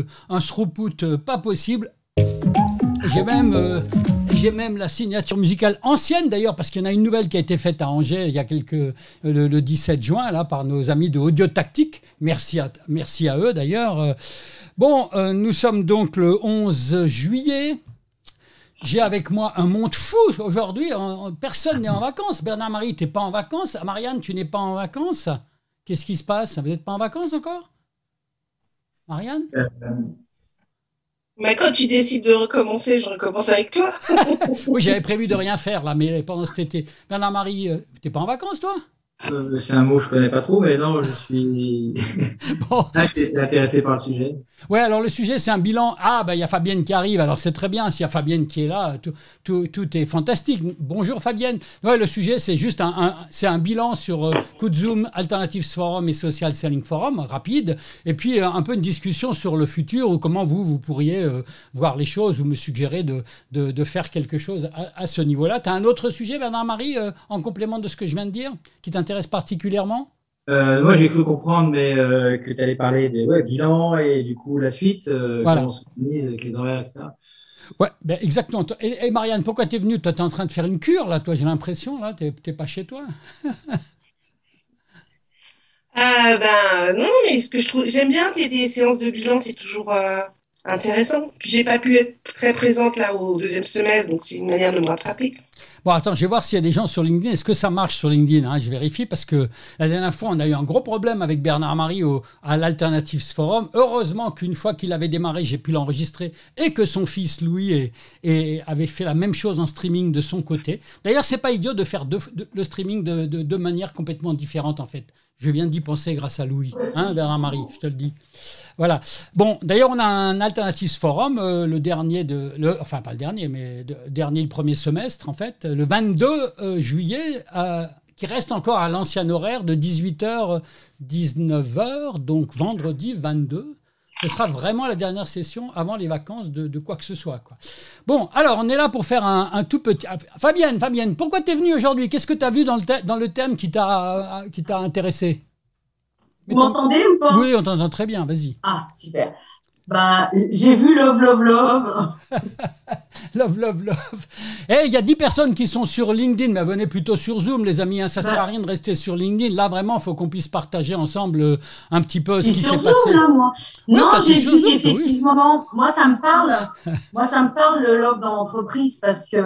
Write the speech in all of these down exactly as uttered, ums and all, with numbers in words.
un throughput euh, pas possible. J'ai même, euh, j'ai même la signature musicale ancienne d'ailleurs, parce qu'il y en a une nouvelle qui a été faite à Angers il y a quelques, le, le dix-sept juin, là, par nos amis de Audio Tactique. Merci à, merci à eux d'ailleurs. Bon, euh, nous sommes donc le onze juillet. J'ai avec moi un monde fou aujourd'hui. Personne n'est en vacances. Bernard-Marie, tu n'es pas en vacances. Marianne, tu n'es pas en vacances. Qu'est-ce qui se passe? Vous n'êtes pas en vacances encore? Marianne? Euh, Mais quand tu décides de recommencer, je recommence avec toi. Oui, j'avais prévu de rien faire là, mais pendant cet été. Bernard-Marie, euh, tu n'es pas en vacances, toi? euh, c'est un mot que je connais pas trop, mais non, je suis Bon. intéressé par le sujet. Ouais, alors le sujet, c'est un bilan. Ah, ben il y a Fabienne qui arrive, alors c'est très bien. S'il y a Fabienne qui est là, tout, tout, tout est fantastique. Bonjour Fabienne. Ouais, le sujet, c'est juste un, un, c'est un bilan sur euh, Kudzum, Alternatives Forum et Social Selling Forum, rapide. Et puis euh, un peu une discussion sur le futur ou comment vous, vous pourriez euh, voir les choses ou me suggérer de, de, de faire quelque chose à, à ce niveau-là. Tu as un autre sujet, Bernard-Marie, euh, en complément de ce que je viens de dire, qui t'intéresse particulièrement? Euh, moi, j'ai cru comprendre mais, euh, que tu allais parler des ouais, bilans et du coup la suite, euh, Voilà. comment on s'organise avec les horaires, et cetera. Ouais, ben exactement. Et, et Marianne, pourquoi tu es venue? Toi, tu es en train de faire une cure, là, toi, j'ai l'impression, là, tu n'es pas chez toi. Ah ben non, mais ce que je trouve, j'aime bien tes, tes séances de bilan, c'est toujours euh, intéressant. Puis j'ai pas pu être très présente là au deuxième semestre, donc c'est une manière de me rattraper. Bon, attends, je vais voir s'il y a des gens sur LinkedIn. Est-ce que ça marche sur LinkedIn, hein? Je vérifie parce que la dernière fois, on a eu un gros problème avec Bernard-Marie au, à l'Alternatives Forum. Heureusement qu'une fois qu'il avait démarré, j'ai pu l'enregistrer et que son fils Louis est, est, avait fait la même chose en streaming de son côté. D'ailleurs, c'est pas idiot de faire deux, de, le streaming de, de, de manière complètement différente, en fait. Je viens d'y penser grâce à Louis, hein, Bernard-Marie, je te le dis. Voilà. Bon, d'ailleurs, on a un Alternatives Forum, euh, le dernier de, le, enfin pas le dernier, mais le dernier, le premier semestre, en fait, le vingt-deux juillet, euh, qui reste encore à l'ancien horaire de dix-huit heures dix-neuf heures, donc vendredi vingt-deux. Ce sera vraiment la dernière session avant les vacances de, de quoi que ce soit, quoi. Bon, alors, on est là pour faire un, un tout petit... Fabienne, Fabienne, pourquoi tu es venue aujourd'hui? Qu'est-ce que tu as vu dans le, dans le thème qui t'a qui t'a intéressé? Vous m'entendez ou pas? Oui, on t'entend très bien, vas-y. Ah, super. Bah, j'ai vu Love, Love, Love. Love, love, love. Eh, il y a dix personnes qui sont sur LinkedIn, mais venez plutôt sur Zoom, les amis. Hein. Ça ne bah. sert à rien de rester sur LinkedIn. Là, vraiment, il faut qu'on puisse partager ensemble euh, un petit peu ce qui s'est sur passé. Zoom, là, moi. Oui, non, j'ai vu Zoom, qu'effectivement, oui. moi, ça me parle. moi, ça me parle, le Love dans l'entreprise, parce que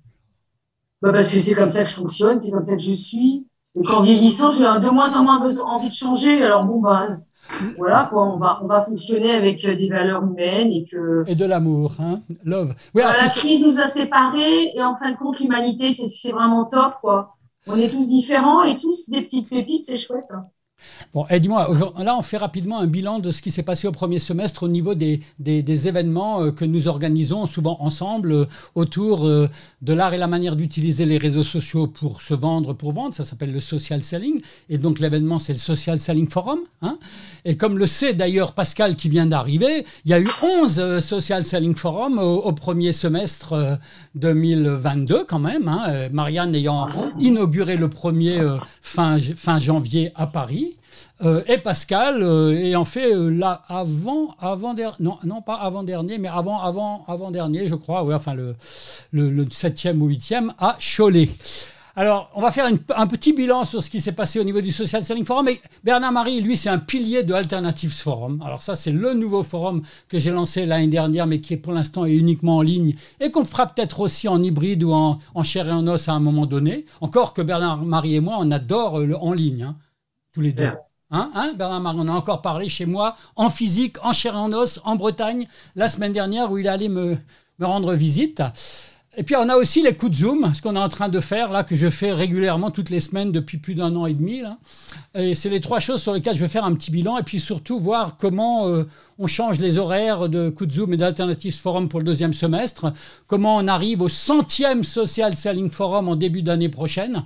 bah, parce que c'est comme ça que je fonctionne, c'est comme ça que je suis. Et qu'en vieillissant, j'ai de moins en moins besoin, envie de changer. Alors, bon, bah... Voilà, quoi, on va, on va fonctionner avec des valeurs humaines et que... Et de l'amour, hein, love. Oui, voilà, la crise nous a séparés et en fin de compte, l'humanité, c'est, c'est vraiment top, quoi. On est tous différents et tous des petites pépites, c'est chouette. Hein. Bon, et dis-moi, là, on fait rapidement un bilan de ce qui s'est passé au premier semestre au niveau des, des, des événements euh, que nous organisons souvent ensemble euh, autour euh, de l'art et la manière d'utiliser les réseaux sociaux pour se vendre, pour vendre. Ça s'appelle le social selling. Et donc, l'événement, c'est le Social Selling Forum. Hein. Et comme le sait d'ailleurs Pascal qui vient d'arriver, il y a eu onze euh, Social Selling Forum au, au premier semestre euh, deux mille vingt-deux quand même. Hein, euh, Marianne ayant inauguré le premier euh, fin, fin janvier à Paris. Euh, et Pascal euh, ayant fait euh, là avant avant der... non non pas avant dernier mais avant avant avant dernier je crois ouais, enfin le, le le septième ou huitième à Cholet. Alors on va faire une, un petit bilan sur ce qui s'est passé au niveau du Social Selling Forum. Et Bernard-Marie, lui, c'est un pilier de Alternatives Forum. Alors ça, c'est le nouveau forum que j'ai lancé l'année dernière, mais qui est pour l'instant est uniquement en ligne et qu'on fera peut-être aussi en hybride ou en, en chair et en os à un moment donné. Encore que Bernard-Marie et moi, on adore le en ligne, hein, tous les deux. Yeah. Hein, hein, Bernard-Marie, on a encore parlé chez moi, en physique, en chair et en os, en Bretagne, la semaine dernière, où il allait me, me rendre visite. Et puis, on a aussi les coups de Zoom, ce qu'on est en train de faire, là, que je fais régulièrement toutes les semaines depuis plus d'un an et demi. Là. Et c'est les trois choses sur lesquelles je vais faire un petit bilan, et puis surtout voir comment euh, on change les horaires de coups de Zoom et d'Alternatives Forum pour le deuxième semestre, comment on arrive au centième Social Selling Forum en début d'année prochaine.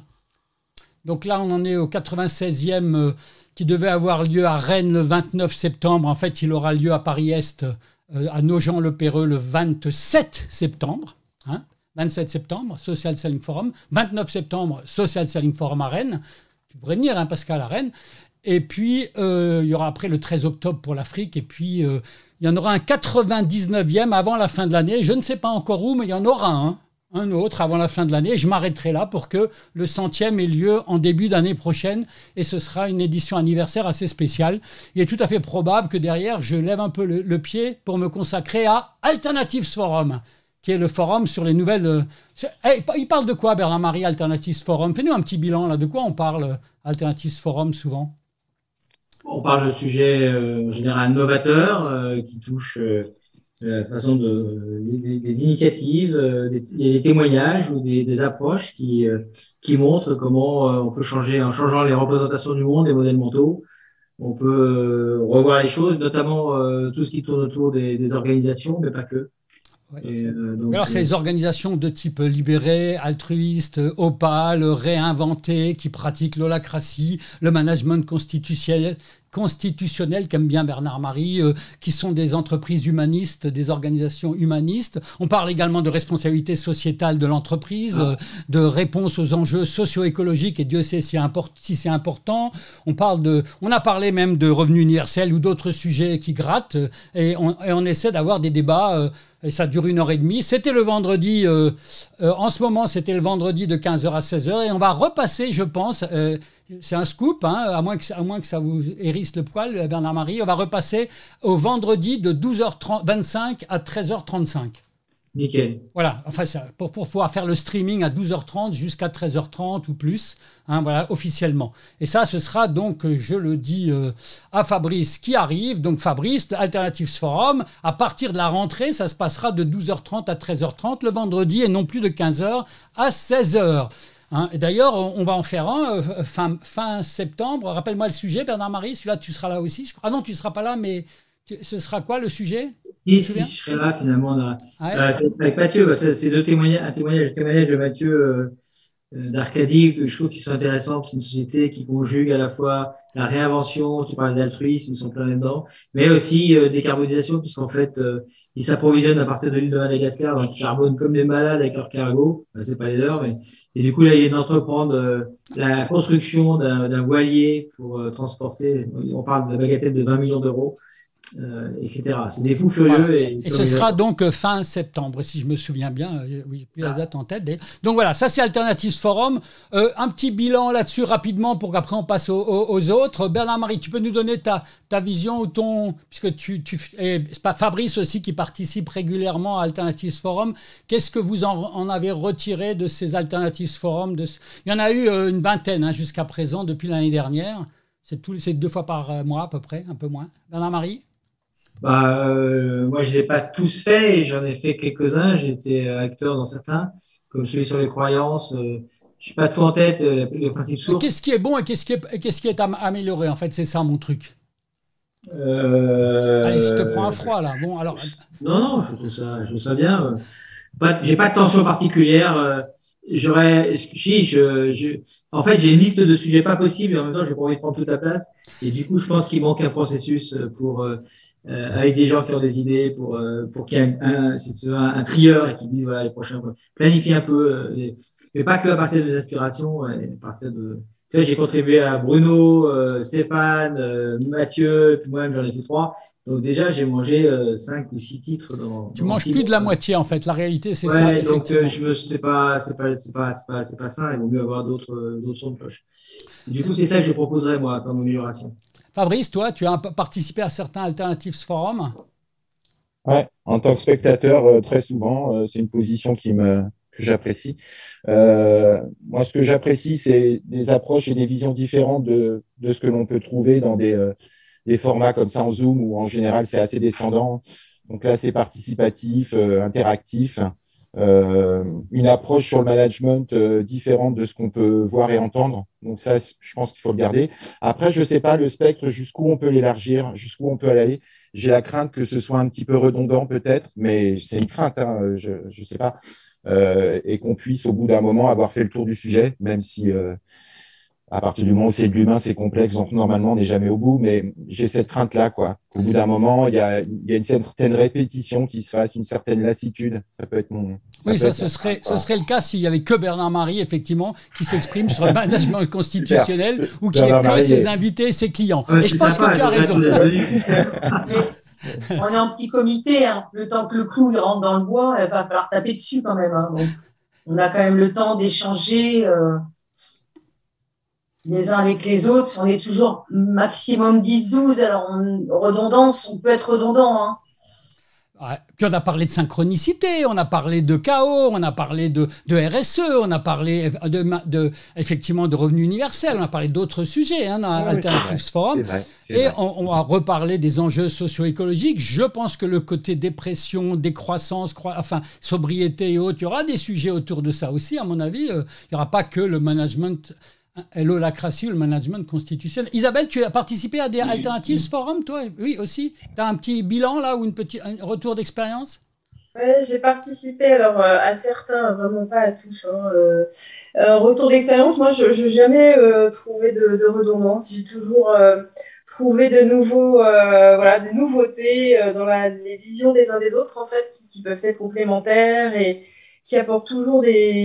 Donc là, on en est au quatre-vingt-seizième euh, qui devait avoir lieu à Rennes le vingt-neuf septembre. En fait, il aura lieu à Paris-Est, euh, à Nogent-le-Péreux, le vingt-sept septembre. Hein, vingt-sept septembre, Social Selling Forum. vingt-neuf septembre, Social Selling Forum à Rennes. Tu pourrais venir, hein, Pascal, à Rennes. Et puis, euh, il y aura après le treize octobre pour l'Afrique. Et puis, euh, il y en aura un quatre-vingt-dix-neuvième avant la fin de l'année. Je ne sais pas encore où, mais il y en aura un, un autre avant la fin de l'année. Je m'arrêterai là pour que le centième ait lieu en début d'année prochaine. Et ce sera une édition anniversaire assez spéciale. Il est tout à fait probable que derrière, je lève un peu le, le pied pour me consacrer à Alternatives Forum, qui est le forum sur les nouvelles... Euh, hey, il parle de quoi, Bernard-Marie, Alternatives Forum? Fais-nous un petit bilan, là. De quoi on parle, Alternatives Forum, souvent? On parle de sujets euh, en général novateurs euh, qui touchent euh, la façon de euh, des, des initiatives, euh, des, des témoignages ou des, des approches qui euh, qui montrent comment euh, on peut changer en changeant les représentations du monde, les modèles mentaux. On peut euh, revoir les choses, notamment euh, tout ce qui tourne autour des, des organisations, mais pas que. Ouais. Et, euh, donc, Alors, c'est euh, les organisations de type libéré, altruiste, opale, réinventé, qui pratiquent l'holacratie, le management constitutionnel, constitutionnel qu'aime bien Bernard-Marie, euh, qui sont des entreprises humanistes, des organisations humanistes. On parle également de responsabilité sociétale de l'entreprise, Ah. euh, de réponse aux enjeux socio-écologiques, et Dieu sait si, import, si c'est important. On, parle de, on a parlé même de revenu universel ou d'autres sujets qui grattent, euh, et, on, et on essaie d'avoir des débats, euh, et ça dure une heure et demie. C'était le vendredi, euh, euh, en ce moment, c'était le vendredi de quinze heures à seize heures, et on va repasser, je pense, euh, c'est un scoop, hein, à, moins que, à moins que ça vous hérisse le poil, Bernard-Marie, on va repasser au vendredi de douze heures vingt-cinq à treize heures trente-cinq. Nickel. Voilà, enfin, ça, pour, pour pouvoir faire le streaming à douze heures trente jusqu'à treize heures trente ou plus, hein, voilà, officiellement. Et ça, ce sera donc, je le dis euh, à Fabrice qui arrive, donc Fabrice, Alternatives Forum, à partir de la rentrée, ça se passera de douze heures trente à treize heures trente le vendredi et non plus de quinze heures à seize heures. Hein, et d'ailleurs, on va en faire un euh, fin, fin septembre. Rappelle-moi le sujet, Bernard-Marie, celui-là, tu seras là aussi. Je crois. Ah non, tu ne seras pas là, mais tu, ce sera quoi le sujet? Si, si, je serai là finalement. Là. Ah ouais. Euh, c'est avec Mathieu, bah, c'est c'est deux témoignages, un témoignage, le témoignage de Mathieu euh, euh, d'Arcadie, que je trouve qui sont intéressants. C'est une société qui conjugue à la fois la réinvention, tu parles d'altruisme, ils sont plein là-dedans, mais aussi euh, décarbonisation, puisqu'en fait, euh, ils s'approvisionnent à partir de l'île de Madagascar, donc ils charbonnent comme des malades avec leurs cargos. Enfin, c'est pas les leurs, mais et du coup là, ils d'entreprendre euh, la construction d'un d'un voilier pour euh, transporter. On parle de la bagatelle de vingt millions d'euros. Euh, et cetera. C'est des fous furieux. Voilà. Et, et ce sera donc euh, fin septembre, si je me souviens bien. Euh, oui, j'ai plus la date en tête. Donc voilà, ça c'est Alternatives Forum. Euh, un petit bilan là-dessus rapidement pour qu'après on passe aux, aux, aux autres. Bernard-Marie, tu peux nous donner ta, ta vision ou ton... Puisque tu... tu et c'est pas Fabrice aussi qui participe régulièrement à Alternatives Forum. Qu'est-ce que vous en, en avez retiré de ces Alternatives Forum de... Il y en a eu euh, une vingtaine hein, jusqu'à présent depuis l'année dernière. C'est, tout, c'est deux fois par mois à peu près, un peu moins. Bernard-Marie? Bah, euh, moi, je ne les ai pas tous faits et j'en ai fait quelques-uns. J'ai été acteur dans certains, comme celui sur les croyances. Euh, je n'ai pas tout en tête, euh, le principe source. Qu'est-ce qui est bon et qu'est-ce qui est, qu'est-ce qui est amélioré? En fait, c'est ça mon truc. Euh... Allez, je te prends un froid là. Bon, alors. Non, non, je trouve ça, je trouve ça bien. Pas, j'ai pas de tension particulière. Euh, J'aurais, si, je, je, en fait, j'ai une liste de sujets pas possibles et en même temps, j'ai pas envie de prendre toute la place. Et du coup, je pense qu'il manque un processus pour, euh, avec des gens qui ont des idées, pour, euh, pour qu'il y ait un, un, un, un trieur et qui disent, voilà, les prochains, planifie un peu, euh, mais pas que à partir des aspirations, à partir de, tu sais, j'ai contribué à Bruno, euh, Stéphane, euh, Mathieu, puis moi-même, j'en ai fait trois. Donc déjà, j'ai mangé euh, cinq ou six titres dans. Tu dans manges plus mois. De la moitié en fait. La réalité, c'est ouais, ça. Donc euh, je me, c'est pas, c'est pas, c'est pas, c'est pas, c'est pas ça. Il vaut mieux avoir d'autres, d'autres sons de cloche. Et du coup, c'est ça que je proposerais moi comme amélioration. Fabrice, toi, tu as participé à certains Alternatives Forum. Ouais, en tant que spectateur, euh, très souvent, euh, c'est une position qui me que j'apprécie. Euh, moi, ce que j'apprécie, c'est des approches et des visions différentes de de ce que l'on peut trouver dans des euh, des formats comme ça en Zoom où en général c'est assez descendant. Donc là c'est participatif, euh, interactif, euh, une approche sur le management euh, différente de ce qu'on peut voir et entendre. Donc ça, je pense qu'il faut le garder. Après, je sais pas le spectre jusqu'où on peut l'élargir, jusqu'où on peut aller. J'ai la crainte que ce soit un petit peu redondant peut-être, mais c'est une crainte, hein, je je sais pas, euh, et qu'on puisse au bout d'un moment avoir fait le tour du sujet, même si euh, à partir du moment où c'est de l'humain, c'est complexe, donc normalement, on n'est jamais au bout. Mais j'ai cette crainte-là, quoi. Au bout d'un moment, il y a, il y a une certaine répétition qui se fasse, une certaine lassitude. Ça peut être mon. Ça Oui, peut ça, être ce mon serait, crainte, ce quoi. serait le cas s'il n'y avait que Bernard Marie, effectivement, qui s'exprime sur le management constitutionnel ou qui Bernard est que Marie ses est- invités et ses clients. Ouais, et c'est je pense sympa, que tu as je raison. regrette d'être venu. Mais on est en petit comité, hein. Le temps que le clou il rentre dans le bois, il va falloir taper dessus quand même, hein. Donc, on a quand même le temps d'échanger euh, les uns avec les autres. On est toujours maximum dix douze. Alors, on, redondance, on peut être redondant, hein. Ouais. Puis on a parlé de synchronicité, on a parlé de chaos, on a parlé de, de R S E, on a parlé de, de, effectivement de revenu universel, on a parlé d'autres sujets hein, dans Oui, Alternatives c'est Forum. C'est vrai. c'est Et vrai. on, on va reparler des enjeux socio-écologiques. Je pense que le côté dépression, décroissance, croi- enfin sobriété et autres, il y aura des sujets autour de ça aussi, à mon avis. Euh, il n'y aura pas que le management, euh, l'holacratie ou le management constitutionnel. Isabelle, tu as participé à des Alternatives Forum, toi? Oui, aussi. Tu as un petit bilan là ou une petite, un retour d'expérience? Ouais, j'ai participé alors euh, à certains, vraiment pas à tous, hein, euh, euh, retour d'expérience, moi je n'ai jamais euh, trouvé de, de redondance. J'ai toujours euh, trouvé de nouveaux, euh, voilà, des nouveautés euh, dans la, les visions des uns des autres en fait, qui, qui peuvent être complémentaires et qui apportent toujours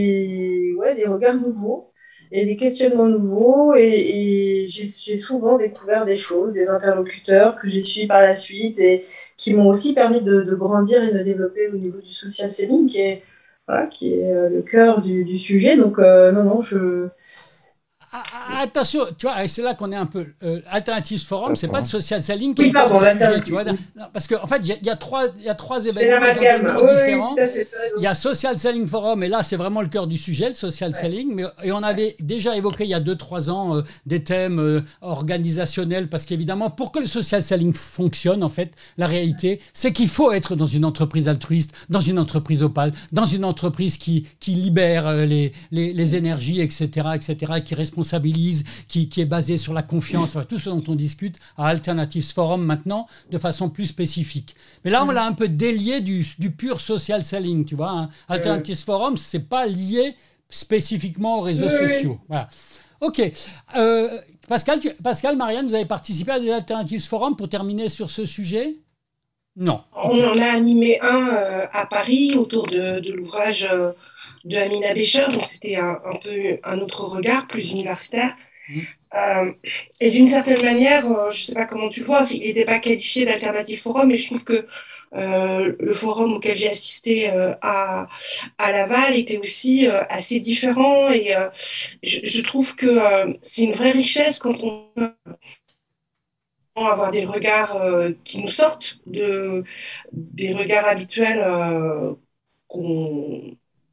des, ouais, des regards nouveaux et des questionnements nouveaux. Et, et j'ai j'ai souvent découvert des choses, des interlocuteurs que j'ai suivis par la suite et qui m'ont aussi permis de, de grandir et de développer au niveau du social selling, qui est, voilà, qui est euh, le cœur du, du sujet. Donc, euh, non, non, je. Ah, ah, attention, tu vois, c'est là qu'on est un peu. Euh, Alternatives Forum, c'est pas le social selling qui est Oui, le cœur pardon, du sujet, l'alternative. tu vois. Oui. Non, parce qu'en en fait, il y, a- il y a trois, il y a trois C'est événements, ils ont des l'amalgame. noms Oui, oui, différents. tout à fait, tu as raison. Il y a Social Selling Forum, et là, c'est vraiment le cœur du sujet, le social Ouais. selling. Mais, et on avait déjà évoqué il y a deux trois ans euh, des thèmes euh, organisationnels, parce qu'évidemment, pour que le social selling fonctionne, en fait, la réalité, c'est qu'il faut être dans une entreprise altruiste, dans une entreprise opale, dans une entreprise qui, qui libère euh, les, les, les énergies, et cetera, et cetera, qui responsabilise, qui, qui est basée sur la confiance, enfin, tout ce dont on discute à Alternatives Forum maintenant, de façon plus spécifique. Mais là, on l'a un peu délié du, du pur social selling, tu vois. Hein. Alternatives Forum, c'est pas lié spécifiquement aux réseaux Oui, oui. sociaux. Voilà. Ok. Euh, Pascal, tu- Pascal, Marianne, vous avez participé à des Alternatives Forum pour terminer sur ce sujet? Non. On en a animé un euh, à Paris autour de, de l'ouvrage euh, de Amina Becher, donc c'était un, un peu un autre regard, plus universitaire. Mhm. Euh, et d'une certaine manière, euh, je ne sais pas comment tu le vois, il n'était pas qualifié d'alternative forum, mais je trouve que euh, le forum auquel j'ai assisté euh, à, à Laval était aussi euh, assez différent. Et euh, je, je trouve que euh, c'est une vraie richesse quand on peut avoir des regards euh, qui nous sortent de, des regards habituels euh, qu'on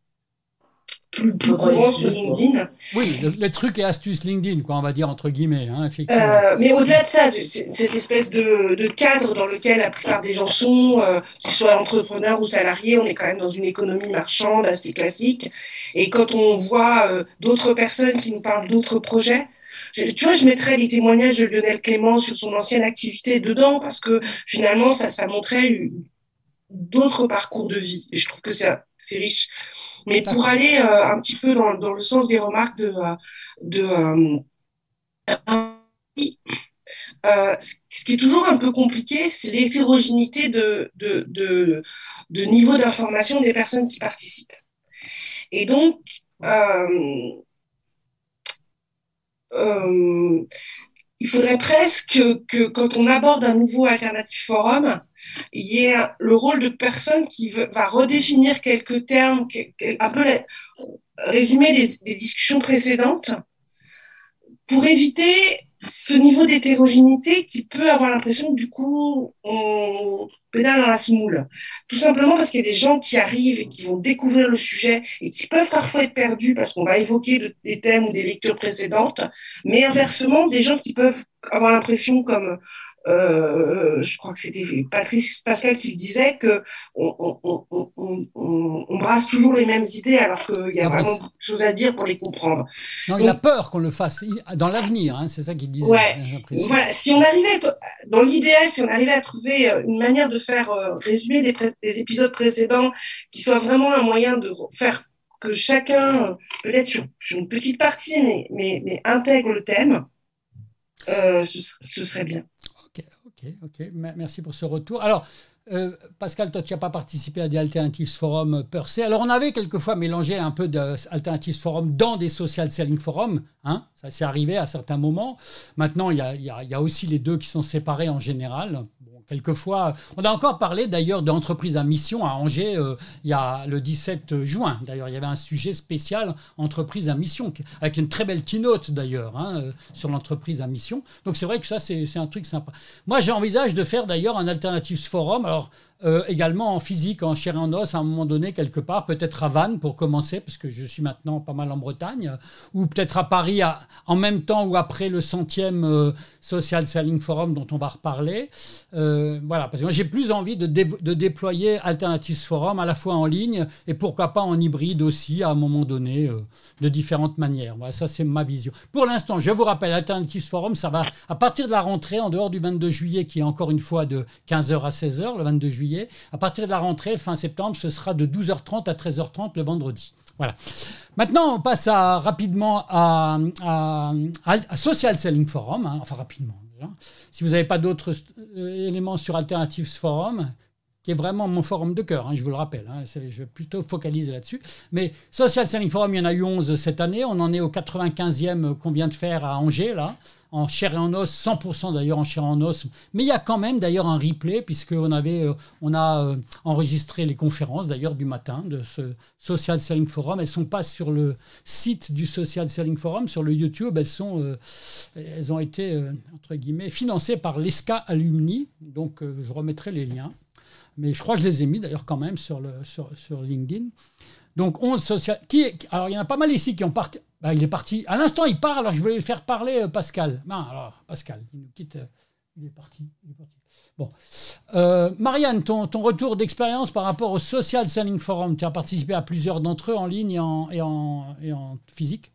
plus, plus Dans les courants sur sujets, quoi. LinkedIn. Oui, le, les trucs et astuces LinkedIn, quoi, on va dire entre guillemets, hein, effectivement. Euh, mais au-delà de ça, de, c- cette espèce de, de cadre dans lequel la plupart des gens sont, euh, qu'ils soient entrepreneurs ou salariés, on est quand même dans une économie marchande assez classique. Et quand on voit euh, d'autres personnes qui nous parlent d'autres projets, je- tu vois, je mettrais les témoignages de Lionel Clément sur son ancienne activité dedans parce que finalement, ça, ça montrait une- d'autres parcours de vie. Et je trouve que c'est c'est riche. Mais pour D'accord. aller euh, un petit peu dans, dans le sens des remarques de, euh, de euh, euh, ce ce qui est toujours un peu compliqué, c'est l'hétérogénéité de, de, de, de niveau d'information des personnes qui participent. Et donc, euh, euh, il faudrait presque que quand on aborde un nouveau Alternative Forum, il y ait le rôle de personne qui veut, va redéfinir quelques termes, un peu la, résumer des, des discussions précédentes pour éviter ce niveau d'hétérogénéité qui peut avoir l'impression que du coup, on pédale dans la semoule. Tout simplement parce qu'il y a des gens qui arrivent et qui vont découvrir le sujet et qui peuvent parfois être perdus parce qu'on va évoquer de, des thèmes ou des lectures précédentes, mais inversement, des gens qui peuvent avoir l'impression comme... Euh, je crois que c'était Patrice Pascal qui le disait que on, on, on, on, on, on brasse toujours les mêmes idées alors qu'il y a Fabrice. vraiment beaucoup de choses à dire pour les comprendre. Non, il a peur qu'on le fasse il- dans l'avenir, hein, c'est ça qu'il disait. Ouais, j'ai l'impression. voilà. Si on arrivait, à t- dans l'idéal, si on arrivait à trouver euh, une manière de faire euh, résumer des, pré- des épisodes précédents qui soit vraiment un moyen de re- faire que chacun, peut-être sur, sur une petite partie, mais, mais, mais intègre le thème, euh, ce, ce serait bien. Ok, ok, ok. Merci pour ce retour. Alors, Euh, Pascal, toi, tu n'as pas participé à des Alternatives Forum per se. Alors, on avait quelquefois mélangé un peu d'Alternatives Forum dans des Social Selling Forum. Hein, ça s'est arrivé à certains moments. Maintenant, il y a, y, a, y a aussi les deux qui sont séparés en général. Bon, quelquefois, on a encore parlé d'ailleurs d'entreprise à mission à Angers euh, il y a le dix-sept juin. D'ailleurs, il y avait un sujet spécial entreprise à mission avec une très belle keynote d'ailleurs hein, euh, sur l'entreprise à mission. Donc, c'est vrai que ça, c'est un truc sympa. Moi, j'envisage de faire d'ailleurs un Alternatives Forum. Alors, Alors, euh, également en physique, en chair et en os, à un moment donné, quelque part, peut-être à Vannes pour commencer, parce que je suis maintenant pas mal en Bretagne, ou peut-être à Paris à, en même temps ou après le centième euh, Social Selling Forum dont on va reparler. Euh, voilà, parce que moi j'ai plus envie de, dé de déployer Alternatives Forum à la fois en ligne et pourquoi pas en hybride aussi à un moment donné, euh, de différentes manières. Voilà, ça c'est ma vision. Pour l'instant, je vous rappelle, Alternatives Forum, ça va à partir de la rentrée, en dehors du vingt-deux juillet, qui est encore une fois de quinze heures à seize heures, le vingt-deux juillet. À partir de la rentrée, fin septembre, ce sera de douze heures trente à treize heures trente le vendredi. Voilà. Maintenant, on passe à, rapidement à, à, à Social Selling Forum. Hein, enfin, rapidement. Déjà. Si vous n'avez pas d'autres euh, éléments sur Alternatives Forum, qui est vraiment mon forum de cœur, hein, je vous le rappelle. Hein, je vais plutôt focaliser là-dessus. Mais Social Selling Forum, il y en a eu onze cette année. On en est au quatre-vingt-quinzième qu'on vient de faire à Angers, là, en chair et en os, cent pour cent d'ailleurs en chair et en os. Mais il y a quand même d'ailleurs un replay, puisqu'on avait, euh, on a euh, enregistré les conférences d'ailleurs du matin de ce Social Selling Forum. Elles ne sont pas sur le site du Social Selling Forum, sur le YouTube. Elles, sont, euh, elles ont été, euh, entre guillemets, financées par l'E S C A Alumni. Donc, euh, je remettrai les liens. Mais je crois que je les ai mis d'ailleurs quand même sur, le, sur, sur LinkedIn. Donc onze social... Qui est... Alors il y en a pas mal ici qui ont parti. Ben, il est parti. À l'instant, il part, alors je vais le faire parler euh, Pascal. Ben, alors, Pascal, il nous quitte. Euh, il est parti. Il est parti. Bon. Euh, Marianne, ton, ton retour d'expérience par rapport au Social Selling Forum, tu as participé à plusieurs d'entre eux en ligne et en, et en, et en physique.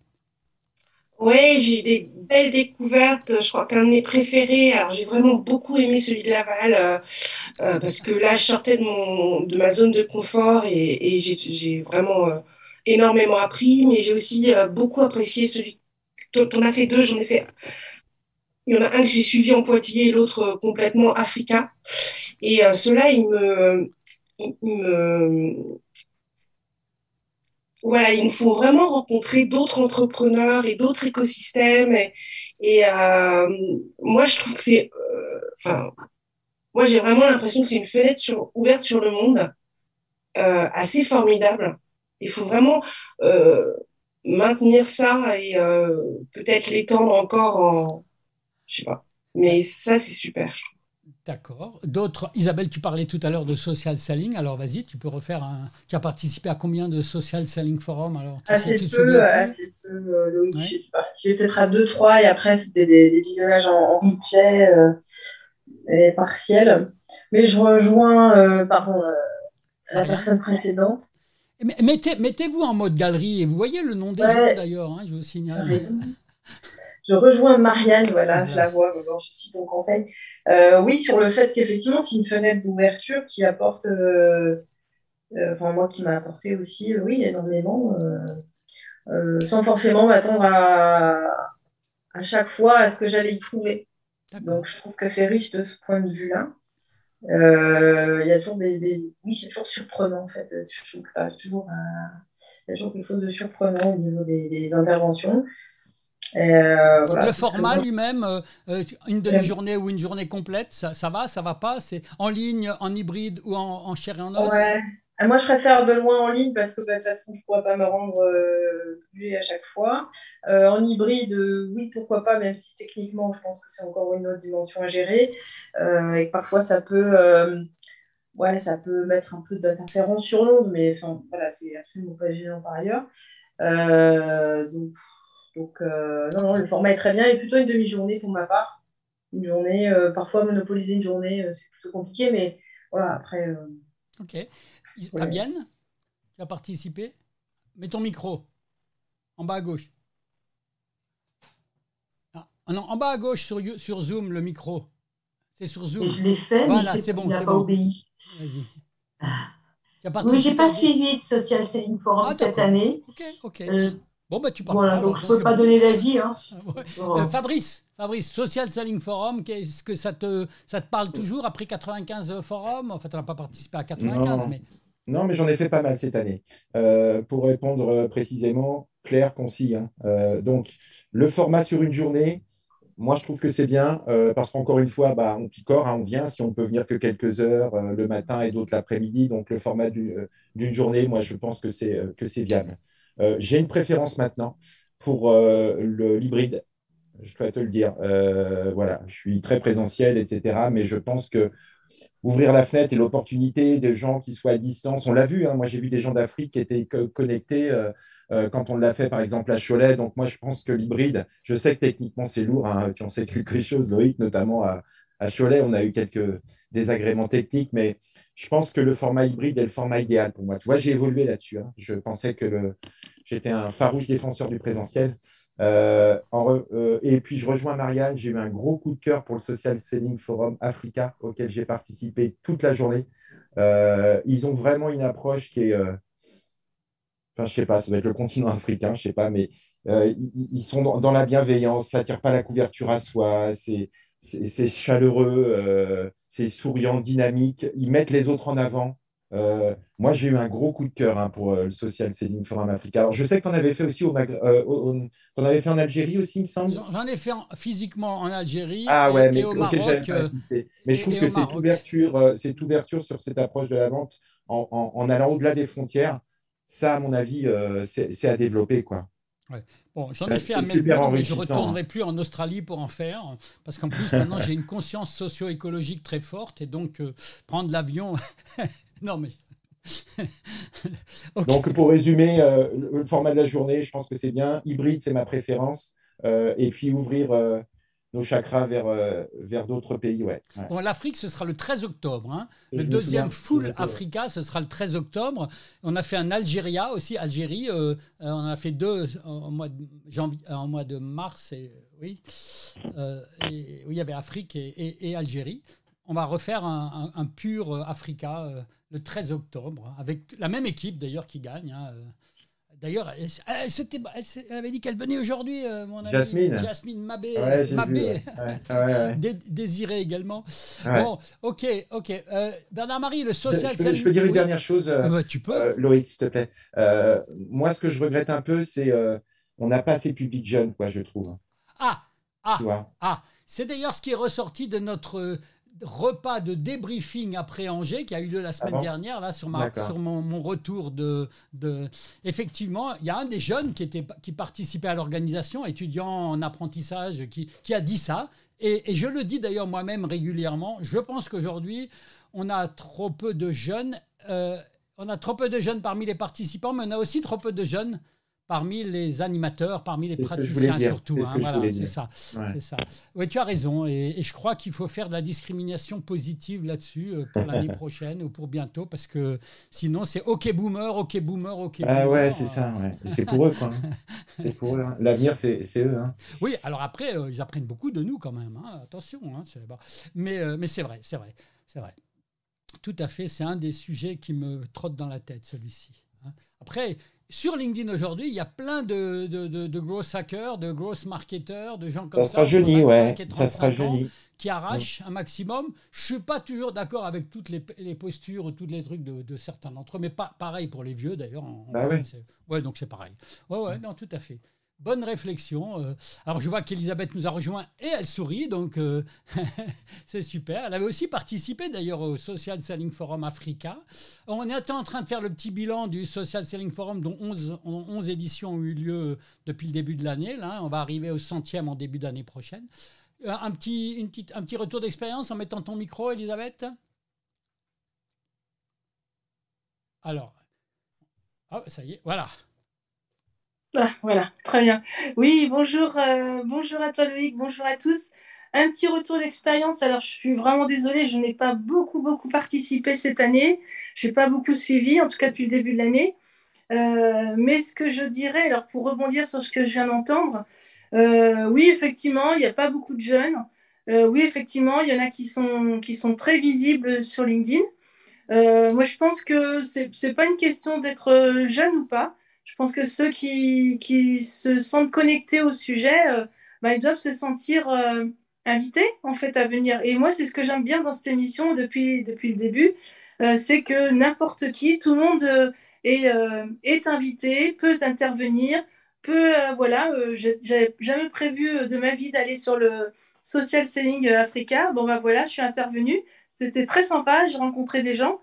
Oui, j'ai eu des belles découvertes. Je crois qu'un de mes préférés, alors j'ai vraiment beaucoup aimé celui de Laval, euh, euh, parce que là, je sortais de, mon, de ma zone de confort et, et j'ai vraiment euh, énormément appris, mais j'ai aussi euh, beaucoup apprécié celui. Tu en as fait deux, j'en ai fait. Il y en a un que j'ai suivi en Poitiers et l'autre euh, complètement africain. Et euh, ceux-là, ils me. Ils, ils me Voilà, il nous faut vraiment rencontrer d'autres entrepreneurs et d'autres écosystèmes. Et, et euh, moi, je trouve que c'est. euh, Enfin, moi, j'ai vraiment l'impression que c'est une fenêtre sur, ouverte sur le monde, euh, assez formidable. Il faut vraiment euh, maintenir ça et euh, peut-être l'étendre encore en. Je sais pas. Mais ça, c'est super. D'accord. D'autres, Isabelle, tu parlais tout à l'heure de Social Selling. Alors vas-y, tu peux refaire un. Tu as participé à combien de Social Selling Forum alors? Assez peu, assez peu. Euh, Loïc, ouais. Je suis partie peut-être à deux, trois, et après c'était des, des visionnages en, en replay euh, et partiels. Mais je rejoins, euh, pardon, euh, la personne précédente. Mettez, mettez-vous en mode galerie et vous voyez le nom des ouais. gens d'ailleurs, hein, je vous signale. Je rejoins Marianne, voilà, je la vois, bon, je suis ton conseil. Euh, oui, sur le fait qu'effectivement, c'est une fenêtre d'ouverture qui apporte, euh, euh, enfin moi qui m'a apporté aussi, euh, oui, énormément, euh, euh, sans forcément m'attendre à, à chaque fois à ce que j'allais y trouver. Donc je trouve que c'est riche de ce point de vue-là. Il euh, y a toujours des, des... oui, c'est toujours surprenant en fait. Je trouve qu'il y a toujours, euh, toujours quelque chose de surprenant au niveau des, des interventions. Euh, voilà, le format lui-même, euh, une demi-journée ou une journée complète, ça, ça va, ça va pas? C'est en ligne, en hybride ou en, en chair et en os? Ouais. Moi, je préfère de loin en ligne parce que bah, de toute façon, je ne pourrais pas me rendre euh, plus à chaque fois. Euh, en hybride, euh, oui, pourquoi pas, même si techniquement, je pense que c'est encore une autre dimension à gérer. Euh, et que parfois, ça peut, euh, ouais, ça peut mettre un peu d'interférence sur l'onde, mais enfin, voilà, c'est absolument pas gênant par ailleurs. Euh, donc, Donc, euh, non, non, le format est très bien et plutôt une demi-journée pour ma part. Une journée, euh, parfois monopoliser une journée, euh, c'est plutôt compliqué, mais voilà, après. Euh, ok. Fabienne, ouais. Tu as participé? Mets ton micro en bas à gauche. Ah, non, en bas à gauche sur, sur Zoom, le micro. C'est sur Zoom. Et je l'ai fait, voilà, mais c'est bon. Il n'a pas bon. obéi. Vas-y. qui a Oui, j'ai participé pas à des... suivi de Social Selling Forum Ah, cette d'accord. année. Ok, ok. Euh, Bon, bah, tu parles pas, voilà, alors donc je bon, peux c'est pas bon. donner d'avis hein, Ouais. sur, Euh, euh, Fabrice, Fabrice, Social Selling Forum, qu'est-ce que ça te, ça te parle toujours après quatre-vingt-quinze forums? En fait, on n'a pas participé à quatre-vingt-quinze, Non, mais non, mais j'en ai fait pas mal cette année. Euh, pour répondre euh, précisément, clair, concis, hein. Euh, donc, le format sur une journée, moi, je trouve que c'est bien euh, parce qu'encore une fois, bah, on picore, hein, on vient. Si on peut venir que quelques heures euh, le matin et d'autres l'après-midi, donc le format du- euh, d'une journée, moi, je pense que c'est euh, que c'est viable. Euh, j'ai une préférence maintenant pour euh, le- l'hybride, je dois te le dire. Euh, voilà, je suis très présentiel, et cetera. Mais je pense que ouvrir la fenêtre et l'opportunité des gens qui soient à distance. On l'a vu, hein, moi j'ai vu des gens d'Afrique qui étaient co- connectés euh, euh, quand on l'a fait par exemple à Cholet. Donc moi je pense que l'hybride, je sais que techniquement c'est lourd, hein, tu en sais quelque chose Loïc, notamment à, à Cholet, on a eu quelques désagréments techniques, mais je pense que le format hybride est le format idéal pour moi. Tu vois, j'ai évolué là-dessus, hein. Je pensais que le... j'étais un farouche défenseur du présentiel. Euh, en re- euh, et puis, je rejoins Marianne. J'ai eu un gros coup de cœur pour le Social Selling Forum Africa, auquel j'ai participé toute la journée. Euh, ils ont vraiment une approche qui est, euh, enfin, je sais pas, ça doit être le continent africain, je sais pas, mais euh, ils, ils sont dans, dans la bienveillance, ça tire pas la couverture à soi, c'est c'est- c'est chaleureux, euh, c'est souriant, dynamique, ils mettent les autres en avant. Euh, moi, j'ai eu un gros coup de cœur hein, pour euh, le Social Selling Forum Africa. Alors, je sais que tu en avais fait aussi au, Maghreb- euh, au- au- t'en avais fait en Algérie aussi, il me semble. j'en j'en ai fait en- physiquement en Algérie Ah ouais, et, et mais au auquel j'avais Maroc. pas euh, assisté. Mais je trouve et, et que au cette Maroc. ouverture, euh, cette ouverture sur cette approche de la vente en, en- en allant au-delà des frontières, ça, à mon avis, euh, c'est c'est à développer, quoi. Ouais. Bon, j'en ai Ça- fait à C'est super Melbourne, mais je enrichissant, hein. retournerai plus en Australie pour en faire, parce qu'en plus maintenant j'ai une conscience socio-écologique très forte et donc euh, prendre l'avion, non mais, ok. Donc, pour résumer, euh, le, le format de la journée, je pense que c'est bien. Hybride, c'est ma préférence. Euh, et puis, ouvrir euh, nos chakras vers, euh, vers d'autres pays, ouais. Ouais. Bon, l'Afrique, ce sera le treize octobre, hein. Le Je me deuxième souviens. Je me full notais, ouais. Africa, ce sera le treize octobre. On a fait un Algérie aussi, Algérie. euh, euh, on en a fait deux en mois de, janvier, en mois de mars. Et, oui, Euh, et, oui, il y avait Afrique et, et- et Algérie. On va refaire un, un- un pur euh, Africa euh, le treize octobre, hein, avec la même équipe d'ailleurs qui gagne, hein, euh. D'ailleurs, elle, elle s'était- elle s'est- elle avait dit qu'elle venait aujourd'hui, euh, mon amie Jasmine. Jasmine Mabé, Ouais, j'ai vu, Mabé ouais. Ouais, ouais, ouais. Dé- Désiré également. Ouais. Bon, ok, ok. Euh, Bernard-Marie, le Je, social je peux, je peux selling, dire une oui, dernière chose, ah euh, bah, tu peux. euh, Loïc, s'il te plaît. Euh, moi, ce que je regrette un peu, c'est euh, on n'a pas assez public jeune, quoi, je trouve. Ah, Tu ah, vois? ah. C'est d'ailleurs ce qui est ressorti de notre euh, repas de débriefing après Angers, qui a eu lieu la Ah semaine bon? dernière, là, sur, ma, D'accord. sur mon, mon retour de, de... Effectivement, il y a un des jeunes qui, était, qui participait à l'organisation, étudiant en apprentissage, qui, qui a dit ça. Et, et je le dis d'ailleurs moi-même régulièrement. Je pense qu'aujourd'hui, on a trop peu de jeunes. euh, on a trop peu de jeunes parmi les participants, mais on a aussi trop peu de jeunes parmi les animateurs, parmi les C'est ce que je voulais praticiens dire. surtout, C'est ce hein, que je voilà, voulais c'est dire. ça, Ouais. c'est ça. Oui, tu as raison, et, et je crois qu'il faut faire de la discrimination positive là-dessus euh, pour l'année prochaine ou pour bientôt, parce que sinon c'est OK boomer, OK boomer, OK Ah ouais, boomer. c'est euh. ça, ouais. Et c'est pour eux, quoi, hein. C'est pour eux, hein. L'avenir, c'est c'est eux, hein. Oui, alors après, euh, ils apprennent beaucoup de nous quand même, hein, attention. Hein, c'est- bon. Mais, euh, mais c'est vrai, c'est vrai, c'est vrai. Tout à fait, c'est un des sujets qui me trotte dans la tête, celui-ci, hein. Après, sur LinkedIn aujourd'hui, il y a plein de, de, de, de gros hackers, de grosses marketeurs, de gens comme Ça ça, sera entre jeuni, vingt-cinq ouais. et Ça sera trente-cinq ans, jeuni. qui arrachent un maximum. Je ne suis pas toujours d'accord avec toutes les, les postures ou tous les trucs de, de certains d'entre eux, mais pas pareil pour les vieux d'ailleurs. en- en Bah vrai, oui. c'est- ouais, donc c'est pareil. Ouais, ouais, non, tout à fait. Bonne réflexion. euh. Alors, je vois qu'Elisabeth nous a rejoint et elle sourit, donc euh, c'est super. Elle avait aussi participé d'ailleurs au Social Selling Forum Africa. On est en train de faire le petit bilan du Social Selling Forum, dont onze, onze éditions ont eu lieu depuis le début de l'année. Là, on va arriver au centième en début d'année prochaine. Euh, Un petit, une petite, un petit retour d'expérience en mettant ton micro, Elisabeth. Alors, ah, ça y est, voilà. Ah, voilà, très bien. Oui, bonjour, euh, bonjour à toi Loïc, bonjour à tous. Un petit retour d'expérience. Alors, je suis vraiment désolée, je n'ai pas beaucoup, beaucoup participé cette année. Je n'ai pas beaucoup suivi, en tout cas depuis le début de l'année. Euh, mais ce que je dirais, alors pour rebondir sur ce que je viens d'entendre, euh, oui, effectivement, il n'y a pas beaucoup de jeunes. Euh, oui, effectivement, il y en a qui sont, qui sont très visibles sur LinkedIn. Euh, moi, je pense que c'est c'est pas une question d'être euh, jeune ou pas. Je pense que ceux qui, qui se sentent connectés au sujet, euh, bah, ils doivent se sentir euh, invités en fait à venir. Et moi, c'est ce que j'aime bien dans cette émission depuis, depuis le début, euh, c'est que n'importe qui, tout le monde euh, est, euh, est invité, peut intervenir, peut euh, voilà. Euh, j'ai- j'avais jamais prévu euh, de ma vie d'aller sur le Social Selling Africa. Bon bah voilà, je suis intervenue. C'était très sympa. J'ai rencontré des gens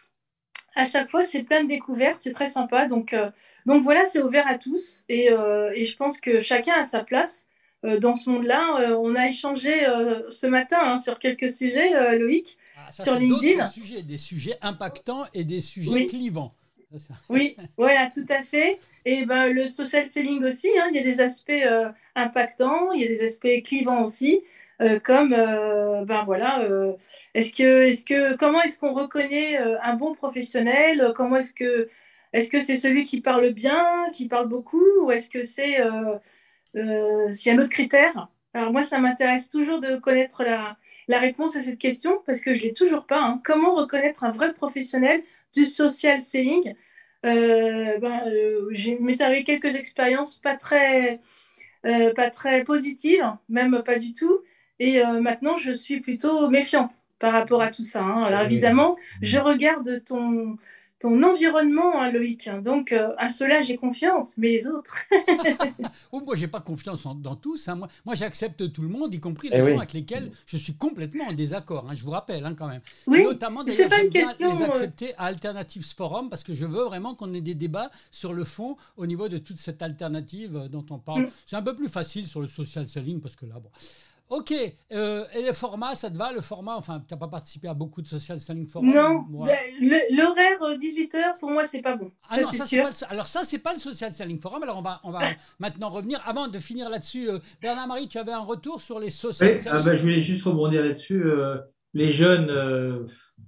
à chaque fois, c'est plein de découvertes, c'est très sympa. Donc, euh, donc voilà, c'est ouvert à tous. Et, euh, et je pense que chacun a sa place euh, dans ce monde-là. Euh, on a échangé euh, ce matin hein, sur quelques sujets, euh, Loïc, Ah, ça, sur c'est d'autres LinkedIn. sujets, des sujets impactants et des sujets Oui, clivants. Ça, c'est- oui, voilà, tout à fait. Et ben, le social selling aussi, hein, il y a des aspects euh, impactants, il y a des aspects clivants aussi, euh, comme euh, ben voilà, euh, est-ce que, est-ce que, comment est-ce qu'on reconnaît euh, un bon professionnel? Comment est-ce que, est-ce que c'est celui qui parle bien, qui parle beaucoup, ou est-ce que c'est euh, euh, s'il y a un autre critère? Alors moi, ça m'intéresse toujours de connaître la, la réponse à cette question parce que je l'ai toujours pas. Hein. Comment reconnaître un vrai professionnel du social selling? Euh, ben, euh, j'ai m'est arrivé quelques expériences pas très, euh, pas très positives, même pas du tout. Et euh, maintenant, je suis plutôt méfiante par rapport à tout ça. Hein. Alors Oui. évidemment, je regarde ton, ton environnement, hein, Loïc. Donc euh, à cela, j'ai confiance, mais les autres. Oh, moi, j'ai pas confiance en- dans tous. Hein. Moi, moi j'accepte tout le monde, y compris les Eh gens oui. avec lesquels je suis complètement en désaccord. Hein, je vous rappelle hein, quand même. Oui, Notamment, c'est d'ailleurs, pas une j'aime bien les question. euh, accepter à Alternatives Forum parce que je veux vraiment qu'on ait des débats sur le fond au niveau de toute cette alternative euh, dont on parle. mm, C'est un peu plus facile sur le social selling parce que là, bon. Ok, euh, et le format, ça te va le format? Enfin, tu n'as pas participé à beaucoup de social selling forum, Non, moi. ben, le- l'horaire dix-huit heures, pour moi, c'est pas bon. Ah Ça, non, c'est ça c'est sûr. pas le, alors ça c'est pas le social selling forum. Alors on va on va maintenant revenir avant de finir là-dessus. euh, Bernard-Marie, tu avais un retour sur les Oui, social ah bah, selling? je voulais juste rebondir là-dessus. euh, les jeunes, euh,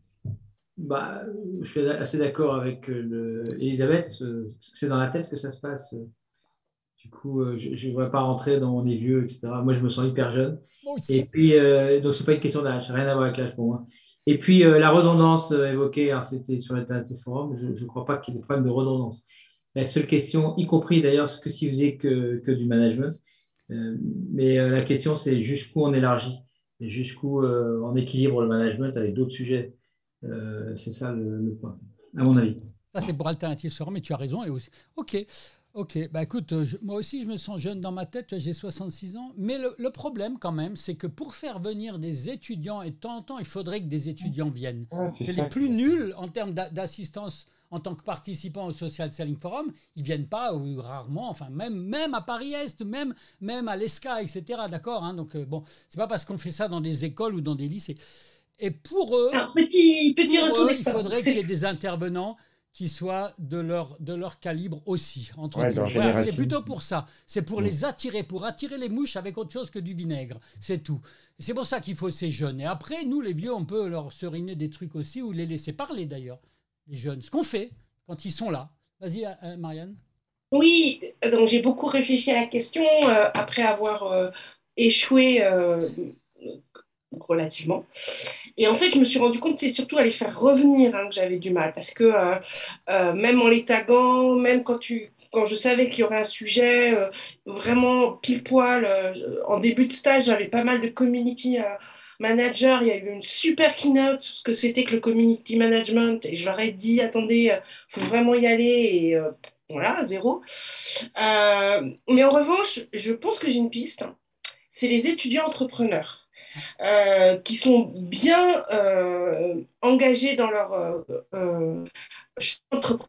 bah, je suis assez d'accord avec euh, le- Elisabeth. euh, c'est dans la tête que ça se passe. Du coup, euh, je ne voudrais pas rentrer dans on est vieux, et cetera. Moi, je me sens hyper jeune. Moi Et aussi. puis, euh, donc, c'est pas une question d'âge, rien à voir avec l'âge pour moi. Et puis, euh, la redondance euh, évoquée, alors, c'était sur l'Alternative Forum, je ne crois pas qu'il y ait de problème de redondance. La seule question, y compris d'ailleurs, ce que s'il faisait que, que du management, euh, mais euh, la question, c'est jusqu'où on élargit et jusqu'où euh, on équilibre le management avec d'autres sujets. Euh, c'est ça le, le point, à mon avis. Ça, c'est pour Alternative Forum, mais tu as raison. Et aussi. Ok, ok. Bah, écoute, euh, je- moi aussi, je me sens jeune dans ma tête. J'ai soixante-six ans. Mais le, le problème, quand même, c'est que pour faire venir des étudiants, et de temps en temps, il faudrait que des étudiants viennent. Ouais, c'est Que les ça. plus nuls en termes d'a- d'assistance en tant que participants au Social Selling Forum, ils viennent pas ou rarement, enfin même, même à Paris-Est, même, même à l'E S C A, et cetera. D'accord hein. Donc, euh, bon, c'est pas parce qu'on fait ça dans des écoles ou dans des lycées. Et pour eux, Alors, petit, petit pour retour eux, il d'expérience. faudrait qu'il y ait C'est- des intervenants qui soient de leur, de leur calibre aussi, entre Ouais, de leur guillemets. Voilà, c'est génération. plutôt pour ça. C'est pour Mm. les attirer, pour attirer les mouches avec autre chose que du vinaigre. C'est tout. Et c'est pour ça qu'il faut ces jeunes. Et après, nous, les vieux, on peut leur seriner des trucs aussi ou les laisser parler d'ailleurs, les jeunes. Ce qu'on fait quand ils sont là. Vas-y, euh, euh, Marianne. Oui, donc j'ai beaucoup réfléchi à la question euh, après avoir euh, échoué euh, relativement. Et en fait, je me suis rendu compte que c'est surtout à les faire revenir hein, que j'avais du mal. Parce que euh, euh, même en les taguant, même quand, tu, quand je savais qu'il y aurait un sujet euh, vraiment pile poil, euh, en début de stage, j'avais pas mal de community euh, managers. Il y a eu une super keynote sur ce que c'était que le community management. Et je leur ai dit, attendez, il faut vraiment y aller. Et euh, voilà, zéro. Euh, mais en revanche, je pense que j'ai une piste. C'est les étudiants entrepreneurs euh, qui sont bien euh, engagés dans leur euh, euh, entreprise.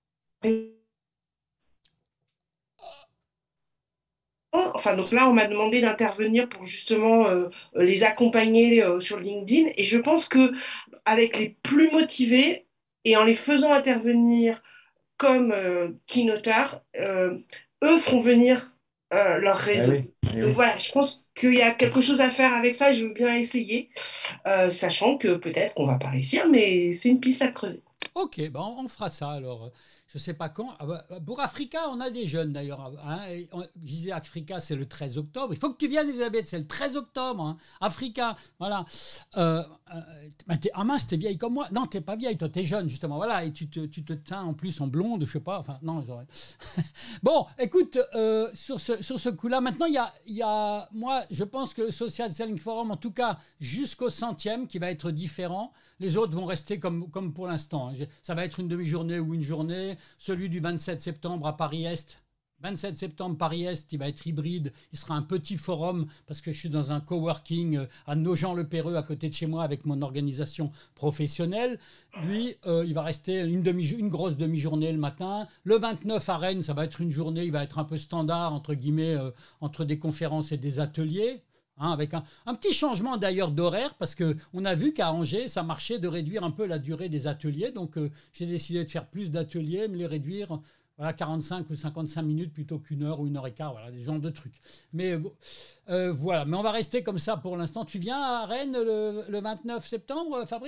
Enfin, donc là, on m'a demandé d'intervenir pour justement euh, les accompagner euh, sur LinkedIn. Et je pense que avec les plus motivés et en les faisant intervenir comme euh, keynotards, euh, eux feront venir euh, leur Eh réseau. oui, eh Donc oui. voilà, je pense qu'il y a quelque chose à faire avec ça. Je veux bien essayer, euh, sachant que peut-être qu'on va pas réussir, mais c'est une piste à creuser. Ok, ben on, on fera ça alors. Je ne sais pas quand. Ah bah, pour Africa, on a des jeunes d'ailleurs. Hein. Je disais Africa, c'est le treize octobre. Il faut que tu viennes, Elisabeth, c'est le treize octobre. Hein. Africa, voilà. Euh, euh, bah ah mince, t'es vieille comme moi. Non, t'es pas vieille, toi, t'es jeune, justement. Voilà, et tu te, tu te teins en plus en blonde, je sais pas. Enfin, non, j'aurais. Bon, écoute, euh, sur ce, sur ce coup-là, maintenant, il y a, y a. Moi, je pense que le Social Selling Forum, en tout cas, jusqu'au centième, qui va être différent. Les autres vont rester comme, comme pour l'instant. Hein. Ça va être une demi-journée ou une journée. Celui du vingt-sept septembre à Paris-Est. vingt-sept septembre, Paris-Est, il va être hybride. Il sera un petit forum parce que je suis dans un coworking à Nogent-le-Péreux, à côté de chez moi, avec mon organisation professionnelle. Lui, euh, il va rester une, demi, une grosse demi-journée le matin. Le vingt-neuf à Rennes, ça va être une journée. Il va être un peu standard, entre guillemets, euh, entre des conférences et des ateliers. Hein, avec un, un petit changement d'ailleurs d'horaire parce qu'on a vu qu'à Angers, ça marchait de réduire un peu la durée des ateliers. Donc, euh, j'ai décidé de faire plus d'ateliers, me les réduire voilà, quarante-cinq ou cinquante-cinq minutes plutôt qu'une heure ou une heure et quart. Voilà, des genres de trucs. Mais euh, voilà, mais on va rester comme ça pour l'instant. Tu viens à Rennes le, le vingt-neuf septembre, Fabrice ?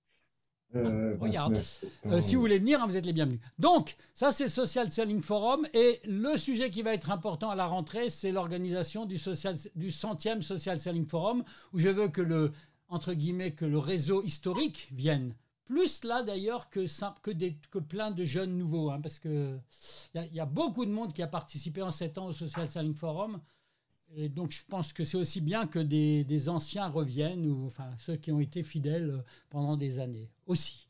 Euh, Regarde, euh, si vous voulez venir, hein, vous êtes les bienvenus. Donc, ça c'est le Social Selling Forum et le sujet qui va être important à la rentrée, c'est l'organisation du, social, du centième Social Selling Forum où je veux que le, entre guillemets, que le réseau historique vienne. Plus là d'ailleurs que, que, des, que plein de jeunes nouveaux, hein, parce qu'il y, y a beaucoup de monde qui a participé en sept ans au Social Selling Forum. Et donc, je pense que c'est aussi bien que des, des anciens reviennent, ou enfin ceux qui ont été fidèles pendant des années aussi.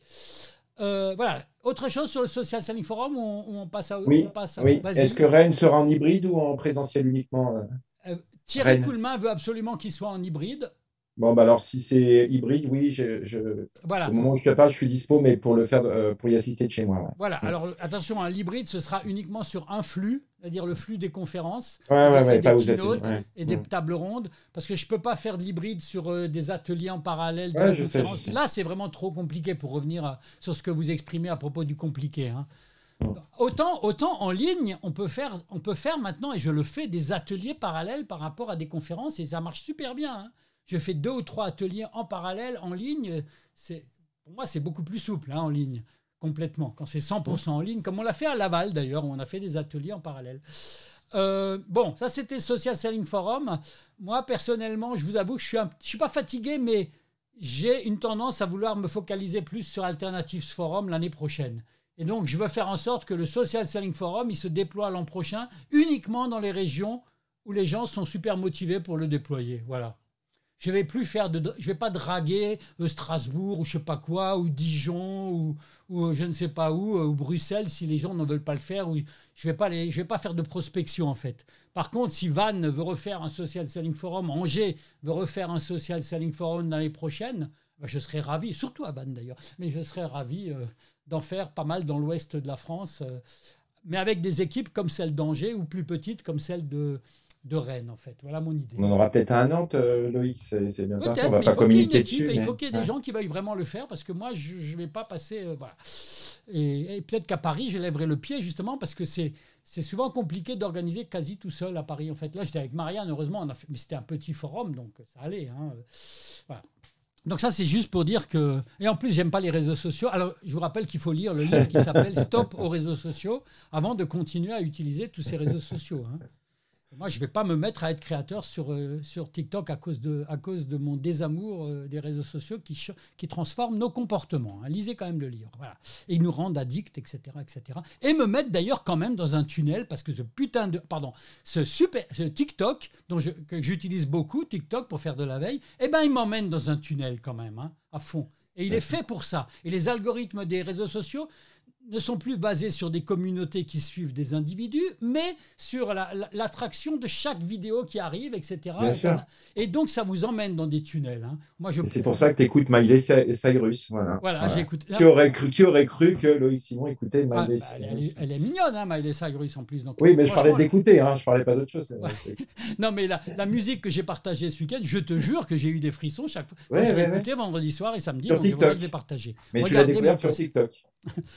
Euh, voilà. Autre chose sur le Social Selling Forum, on, on passe à... Oui, on passe à oui. Est-ce que Rennes sera en hybride ou en présentiel uniquement euh, Thierry Coulmin veut absolument qu'il soit en hybride. Bon, bah alors si c'est hybride, oui, je, je... Voilà. au moment où je te parle, je suis dispo, mais pour le faire, euh, pour y assister de chez moi. Ouais. Voilà. Ouais. Alors attention, hein, l'hybride, ce sera uniquement sur un flux, c'est-à-dire le flux des conférences, ouais, ouais, des, ouais, et pas des keynotes ouais. et des ouais. tables rondes, parce que je peux pas faire de l'hybride sur euh, des ateliers en parallèle de ouais, la je conférence. sais, je sais. Là, c'est vraiment trop compliqué pour revenir à, sur ce que vous exprimez à propos du compliqué. Hein. Ouais. Autant, autant en ligne, on peut faire, on peut faire maintenant, et je le fais, des ateliers parallèles par rapport à des conférences, et ça marche super bien. Hein. Je fais deux ou trois ateliers en parallèle, en ligne. C'est, pour moi, c'est beaucoup plus souple, hein, en ligne, complètement. Quand c'est cent pour cent en ligne, comme on l'a fait à Laval, d'ailleurs, où on a fait des ateliers en parallèle. Euh, bon, ça, c'était Social Selling Forum. Moi, personnellement, je vous avoue que je ne suis, suis pas fatigué, mais j'ai une tendance à vouloir me focaliser plus sur Alternatives Forum l'année prochaine. Et donc, je veux faire en sorte que le Social Selling Forum, il se déploie l'an prochain uniquement dans les régions où les gens sont super motivés pour le déployer. Voilà. Je vais plus faire de, je vais pas draguer euh, Strasbourg ou je sais pas quoi, ou Dijon ou, ou euh, je ne sais pas où, euh, ou Bruxelles si les gens ne veulent pas le faire. Ou, je vais pas les, je vais pas faire de prospection en fait. Par contre, si Vannes veut refaire un Social Selling Forum, Angers veut refaire un Social Selling Forum l'année prochaine, ben, je serais ravi, surtout à Vannes d'ailleurs, mais je serais ravi euh, d'en faire pas mal dans l'ouest de la France, euh, mais avec des équipes comme celle d'Angers ou plus petites comme celle de de Rennes, en fait. Voilà mon idée. On en aura peut-être un à Nantes, euh, Loïc, c'est, c'est bien parti. On va mais pas il faut communiquer qu'il y ait une équipe, dessus. et il mais... faut qu'il y ait ouais. des gens qui veuillent vraiment le faire, parce que moi, je ne vais pas passer... Euh, voilà. Et, et peut-être qu'à Paris, je lèverai le pied, justement, parce que c'est, c'est souvent compliqué d'organiser quasi tout seul à Paris, en fait. Là, j'étais avec Marianne, heureusement, on a fait, mais c'était un petit forum, donc ça allait. Hein. Voilà. Donc ça, c'est juste pour dire que... Et en plus, j'aime pas les réseaux sociaux. Alors, je vous rappelle qu'il faut lire le livre qui s'appelle « Stop aux réseaux sociaux » avant de continuer à utiliser tous ces réseaux sociaux, hein. Moi, je ne vais pas me mettre à être créateur sur, euh, sur TikTok à cause, de, à cause de mon désamour euh, des réseaux sociaux qui, qui transforment nos comportements. Hein. Lisez quand même le livre. Voilà. Et ils nous rendent addicts, et cetera, et cetera. Et me mettre d'ailleurs quand même dans un tunnel parce que ce putain de... Pardon, ce, super, ce TikTok, dont je, que j'utilise beaucoup, TikTok, pour faire de la veille, eh ben, il m'emmène dans un tunnel quand même, hein, à fond. Et il est fait pour ça. Et les algorithmes des réseaux sociaux ne sont plus basés sur des communautés qui suivent des individus, mais sur la, la, l'attraction de chaque vidéo qui arrive, et cetera. Bien et, sûr. a, et donc, ça vous emmène dans des tunnels. Hein. Moi, je... C'est pour ça que tu écoutes Miley Cyrus. Voilà. Voilà, voilà. J'écoute. Qui aurait cru, qui aurait cru que Loïc Simon écoutait Miley ah, bah, Cyrus elle, est, elle est mignonne, hein, Miley Cyrus, en plus. Donc, oui, mais je parlais d'écouter, hein, je parlais pas d'autre chose. Ouais. Non, mais la, la musique que j'ai partagée ce week-end, je te jure que j'ai eu des frissons chaque fois. Ouais, je l'ai ouais, écouté ouais. vendredi soir et samedi, sur donc TikTok. je l'ai partagé. Mais Regardez tu l'as découvert sur TikTok.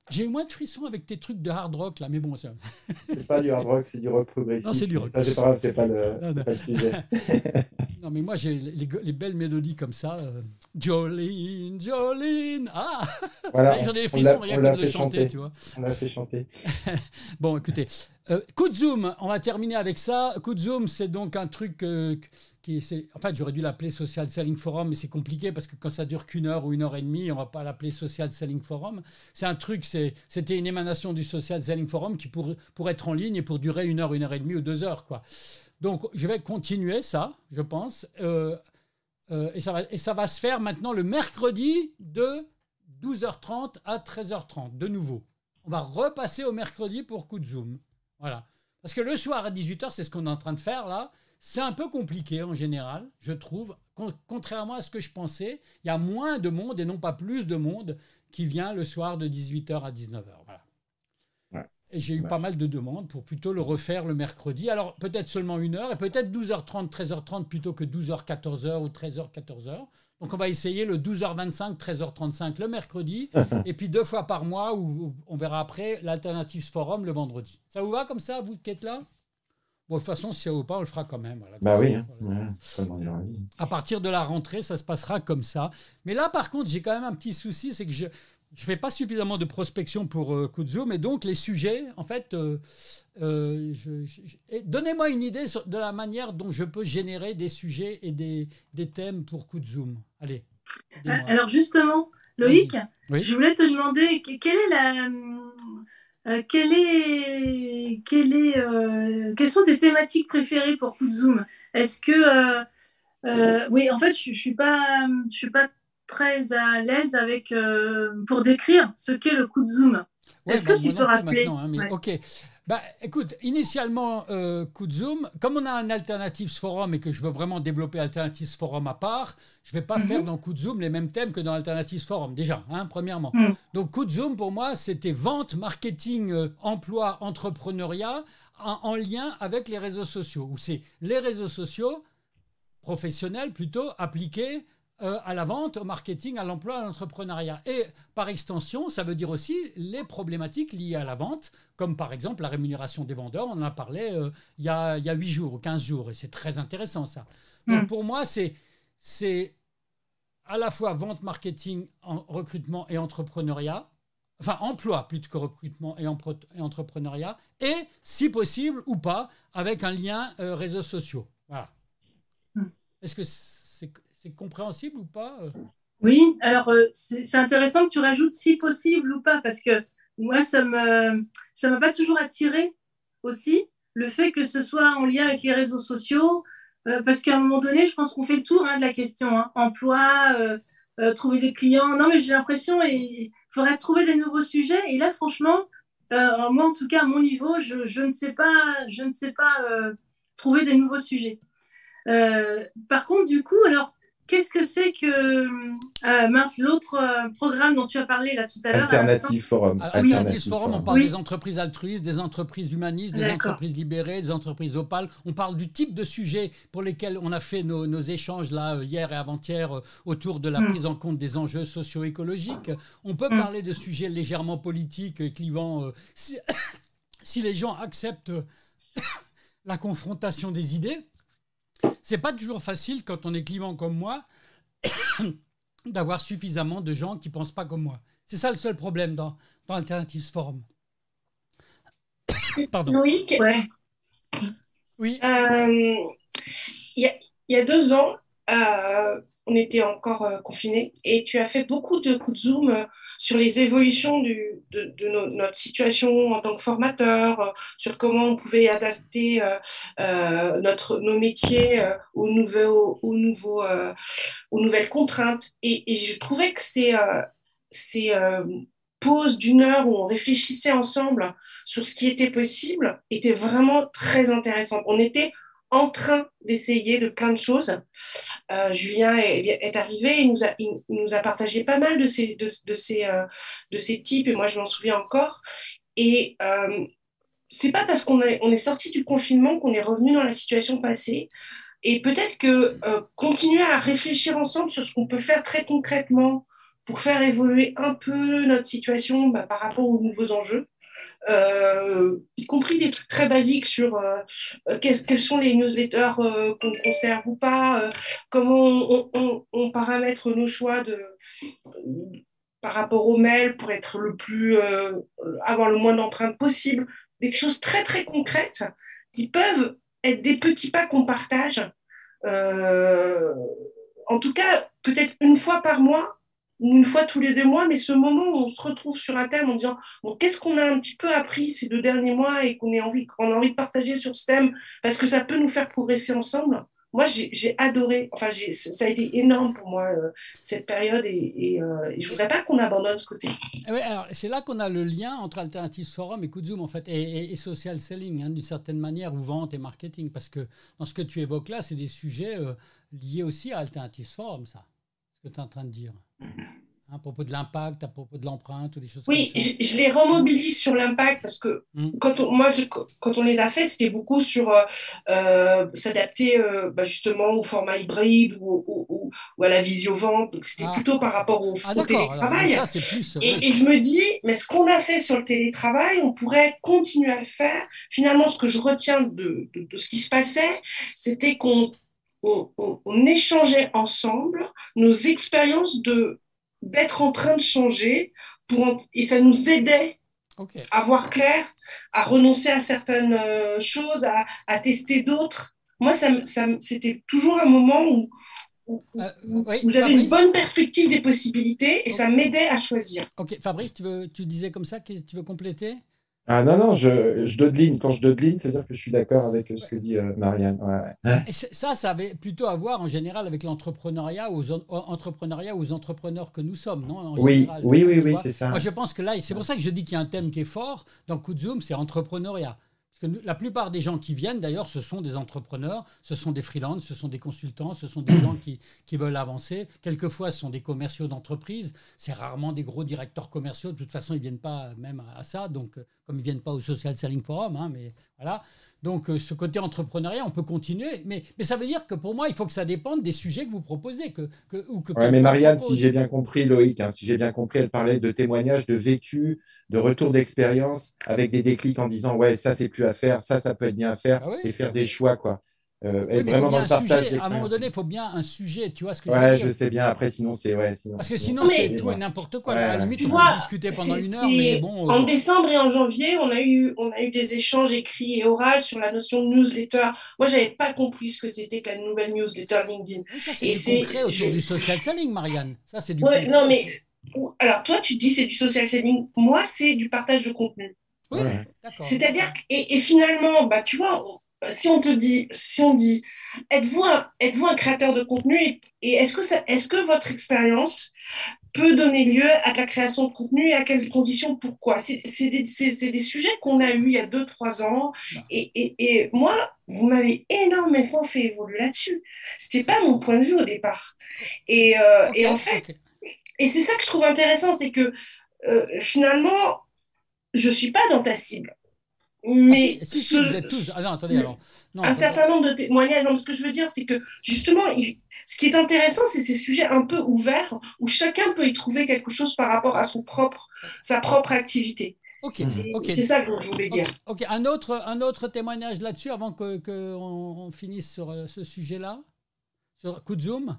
J'ai eu moins de frissons avec tes trucs de hard rock, là, mais bon, ça... C'est pas du hard rock, c'est du rock progressif. Non, c'est du rock. Ça, c'est pas grave, c'est pas le, non, non. pas le sujet. Non, mais moi, j'ai les, les belles mélodies comme ça. Euh, Jolene, Jolene, ah voilà, j'en ai des frissons rien que de le chanter, chanter, tu vois. On l'a fait chanter. Bon, écoutez, euh, coup de zoom, on va terminer avec ça. Coup de zoom, c'est donc un truc euh, qui... C'est, en fait, j'aurais dû l'appeler Social Selling Forum, mais c'est compliqué parce que quand ça dure qu'une heure ou une heure et demie, on ne va pas l'appeler Social Selling Forum. C'est un truc, c'est, c'était une émanation du Social Selling Forum qui pour, pour être en ligne et pour durer une heure, une heure et demie ou deux heures, quoi. Donc, je vais continuer ça, je pense. Euh, euh, et, ça va, et ça va se faire maintenant le mercredi de douze heures trente à treize heures trente, de nouveau. On va repasser au mercredi pour coup de zoom. Voilà. Parce que le soir à dix-huit heures, c'est ce qu'on est en train de faire là. C'est un peu compliqué en général, je trouve. Con- contrairement à ce que je pensais, il y a moins de monde et non pas plus de monde qui vient le soir de dix-huit heures à dix-neuf heures. Voilà. Et j'ai eu ouais. pas mal de demandes pour plutôt le refaire le mercredi. Alors, peut-être seulement une heure, et peut-être douze heures trente, treize heures trente plutôt que douze heures, quatorze heures ou treize heures, quatorze heures. Donc, on va essayer le douze heures vingt-cinq, treize heures trente-cinq le mercredi, et puis deux fois par mois, où on verra après l'Alternative Forum le vendredi. Ça vous va comme ça, vous qui êtes là ? Bon, de toute façon, si ça ne vaut pas, on le fera quand même. Voilà. Bah oui, hein. Ouais, à partir de la rentrée, ça se passera comme ça. Mais là, par contre, j'ai quand même un petit souci, c'est que je... Je ne fais pas suffisamment de prospection pour euh, Coup de Zoom, et donc les sujets, en fait, euh, euh, je, je, je, donnez-moi une idée sur, de la manière dont je peux générer des sujets et des, des thèmes pour Coup de Zoom. Allez. Dis-moi. Alors justement, Loïc, oui. je voulais te demander quelle est la, euh, quelle est, quelle est, euh, quelles sont tes thématiques préférées pour Coup de Zoom ? Est-ce que, euh, euh, oui, en fait, je, je suis pas, je suis pas très à l'aise avec euh, pour décrire ce qu'est le coup de zoom. Ouais, Est-ce bah, que tu peux rappeler hein, mais, ouais. Ok. Bah, écoute, initialement, euh, coup de zoom, comme on a un Alternatives Forum et que je veux vraiment développer Alternatives Forum à part, je ne vais pas mm-hmm. faire dans coup de zoom les mêmes thèmes que dans Alternatives Forum, déjà, hein, premièrement. Mm. Donc, coup de zoom, pour moi, c'était vente, marketing, euh, emploi, entrepreneuriat, en, en lien avec les réseaux sociaux, où c'est les réseaux sociaux, professionnels plutôt, appliqués Euh, à la vente, au marketing, à l'emploi, à l'entrepreneuriat. Et par extension, ça veut dire aussi les problématiques liées à la vente, comme par exemple la rémunération des vendeurs. On en a parlé euh, il y a, il y a huit jours ou quinze jours, et c'est très intéressant ça. Donc mmh. pour moi, c'est, c'est à la fois vente, marketing, en, recrutement et entrepreneuriat, enfin emploi plutôt que recrutement et, empre- et entrepreneuriat, et si possible ou pas, avec un lien euh, réseaux sociaux. Voilà. Mmh. Est-ce que c'est... C'est compréhensible ou pas ? Oui, alors euh, c'est, c'est intéressant que tu rajoutes si possible ou pas, parce que moi, ça me, ça m'a pas toujours attiré aussi, le fait que ce soit en lien avec les réseaux sociaux, euh, parce qu'à un moment donné, je pense qu'on fait le tour hein, de la question, hein, emploi, euh, euh, trouver des clients. Non, mais j'ai l'impression il faudrait trouver des nouveaux sujets. Et là, franchement, euh, moi, en tout cas, à mon niveau, je, je ne sais pas, je ne sais pas euh, trouver des nouveaux sujets. Euh, par contre, du coup, alors, qu'est-ce que c'est que euh, mince, l'autre euh, programme dont tu as parlé là tout à l'heure Alternative Forum. Alors, oui, Alternative Forum, on parle oui. des entreprises altruistes, des entreprises humanistes, des D'accord. entreprises libérées, des entreprises opales. On parle du type de sujet pour lesquels on a fait nos, nos échanges là hier et avant-hier autour de la mm. prise en compte des enjeux socio-écologiques. On peut mm. parler de sujets légèrement politiques, clivants, euh, si, si les gens acceptent la confrontation des idées. C'est pas toujours facile quand on est clivant comme moi d'avoir suffisamment de gens qui pensent pas comme moi. C'est ça le seul problème dans, dans Alternatives Forum. Pardon. Loïc, ouais. Oui. Il euh, y, y a deux ans, euh, on était encore euh, confinés et tu as fait beaucoup de coups de zoom euh, sur les évolutions du, de, de no, notre situation en tant que formateur, euh, sur comment on pouvait adapter euh, euh, notre, nos métiers euh, aux, nouveaux, aux, nouveaux, euh, aux nouvelles contraintes. Et, et je trouvais que ces, euh, ces euh, pauses d'une heure où on réfléchissait ensemble sur ce qui était possible étaient vraiment très intéressantes. On était en train d'essayer de plein de choses. Euh, Julien est, est arrivé, il nous, a, il, il nous a partagé pas mal de ces, de, de, ces, euh, de ces types, et moi je m'en souviens encore. Et euh, c'est pas parce qu'on est, on est sorti du confinement qu'on est revenu dans la situation passée. Et peut-être que euh, continuer à réfléchir ensemble sur ce qu'on peut faire très concrètement pour faire évoluer un peu notre situation bah, par rapport aux nouveaux enjeux. Euh, y compris des trucs très basiques sur euh, quels, quels sont les newsletters euh, qu'on conserve ou pas, euh, comment on, on, on, paramètre nos choix de, euh, par rapport aux mails pour être le plus, euh, avoir le moins d'empreintes possible, des choses très très concrètes qui peuvent être des petits pas qu'on partage. Euh, en tout cas, peut-être une fois par mois ou une fois tous les deux mois, mais ce moment où on se retrouve sur un thème en disant bon, qu'est-ce qu'on a un petit peu appris ces deux derniers mois et qu'on ait envie, qu'on a envie de partager sur ce thème parce que ça peut nous faire progresser ensemble. Moi, j'ai, j'ai adoré, enfin, j'ai, ça a été énorme pour moi, euh, cette période, et, et, euh, et je ne voudrais pas qu'on abandonne ce côté. Oui, alors, c'est là qu'on a le lien entre Alternatives Forum et Kudzum, en fait, et, et, et social selling, hein, d'une certaine manière, ou vente et marketing, parce que dans ce que tu évoques là, c'est des sujets euh, liés aussi à Alternatives Forum, ça, ce que tu es en train de dire. Hein, à propos de l'impact, à propos de l'empreinte, ou des choses oui, comme ça. Oui, je, je les remobilise sur l'impact parce que mmh. quand on, moi, je, quand on les a fait, c'était beaucoup sur euh, euh, s'adapter euh, bah, justement au format hybride ou, ou, ou, ou à la visio-vente. Donc, c'était ah. plutôt par rapport au, ah, au télétravail. Alors, ça, c'est plus, et, oui. et je me dis, mais ce qu'on a fait sur le télétravail, on pourrait continuer à le faire. Finalement, ce que je retiens de, de, de ce qui se passait, c'était qu'on on, on, on échangeait ensemble nos expériences de d'être en train de changer pour en... et ça nous aidait okay. à voir clair, à renoncer à certaines euh, choses, à, à tester d'autres. Moi, ça, ça, c'était toujours un moment où, où, euh, oui, où j'avais une bonne perspective des possibilités et okay. ça m'aidait à choisir. Ok, Fabrice, tu, veux, tu disais comme ça, tu veux compléter ? Ah non, non, je, je dodeline. Quand je dodeline, c'est-à-dire que je suis d'accord avec ce que dit euh, Marianne. Ouais, ouais. Et ça, ça avait plutôt à voir en général avec l'entrepreneuriat ou aux, entrepreneuriat aux entrepreneurs que nous sommes, non en oui, général, oui, oui, oui, c'est ça. Moi, je pense que là, c'est pour ça que je dis qu'il y a un thème qui est fort dans Kudzum, c'est entrepreneuriat. Parce que nous, la plupart des gens qui viennent, d'ailleurs, ce sont des entrepreneurs, ce sont des freelances, ce sont des consultants, ce sont des gens qui, qui veulent avancer. Quelquefois, ce sont des commerciaux d'entreprise. C'est rarement des gros directeurs commerciaux. De toute façon, ils ne viennent pas même à ça. Donc, comme ils ne viennent pas au Social Selling Forum, hein, mais voilà. Donc, euh, ce côté entrepreneuriat, on peut continuer. Mais, mais ça veut dire que pour moi, il faut que ça dépende des sujets que vous proposez. Que, que, ou que ouais, mais Marianne, propose. Si j'ai bien compris, Loïc, hein, si j'ai bien compris, elle parlait de témoignages, de vécu, de retour d'expérience avec des déclics en disant ouais, ça, c'est plus à faire, ça, ça peut être bien à faire, ah oui. et faire des choix, quoi. Euh, oui, être vraiment dans le partage sujet, à un moment donné, il faut bien un sujet, tu vois ce que ouais, je veux dire. Ouais, je sais bien. Après, sinon, c'est... Ouais, sinon, Parce que sinon, sinon c'est tout et n'importe quoi. Ouais, à la limite, on peut discuter pendant une heure, mais bon... En euh... décembre et en janvier, on a, eu, on a eu des échanges écrits et oraux sur la notion de newsletter. Moi, je n'avais pas compris ce que c'était que la nouvelle newsletter LinkedIn. Oui, ça, c'est et du c'est, concret autour je... du social selling, Marianne. Ça, c'est du ouais, concret. Non, mais... Alors, toi, tu dis c'est du social selling. Moi, c'est du partage de contenu. Oui, ouais. D'accord. C'est-à-dire, et, et finalement, bah, tu vois... Si on te dit, si on dit, êtes-vous un, êtes-vous un créateur de contenu et, et est-ce que ça, est-ce que votre expérience peut donner lieu à la création de contenu et à quelles conditions, pourquoi? C'est, c'est, des, c'est, c'est des sujets qu'on a eus il y a deux, trois ans et, et, et moi, vous m'avez énormément fait évoluer là-dessus. C'était pas mon point de vue au départ. Et, euh, okay, et en fait, okay. et c'est ça que je trouve intéressant, c'est que euh, finalement, je suis pas dans ta cible. Mais ah, si, si, ce, si, vous êtes tous... ah, non, attendez, alors. Non, un certain nombre de témoignages. Non, ce que je veux dire, c'est que justement, il, ce qui est intéressant, c'est ces sujets un peu ouverts où chacun peut y trouver quelque chose par rapport à son propre, sa propre activité. Ok, okay. C'est ça que je voulais dire. Ok, okay. Un, autre, un autre témoignage là-dessus avant qu'on que on finisse sur euh, ce sujet-là, sur Kudzum.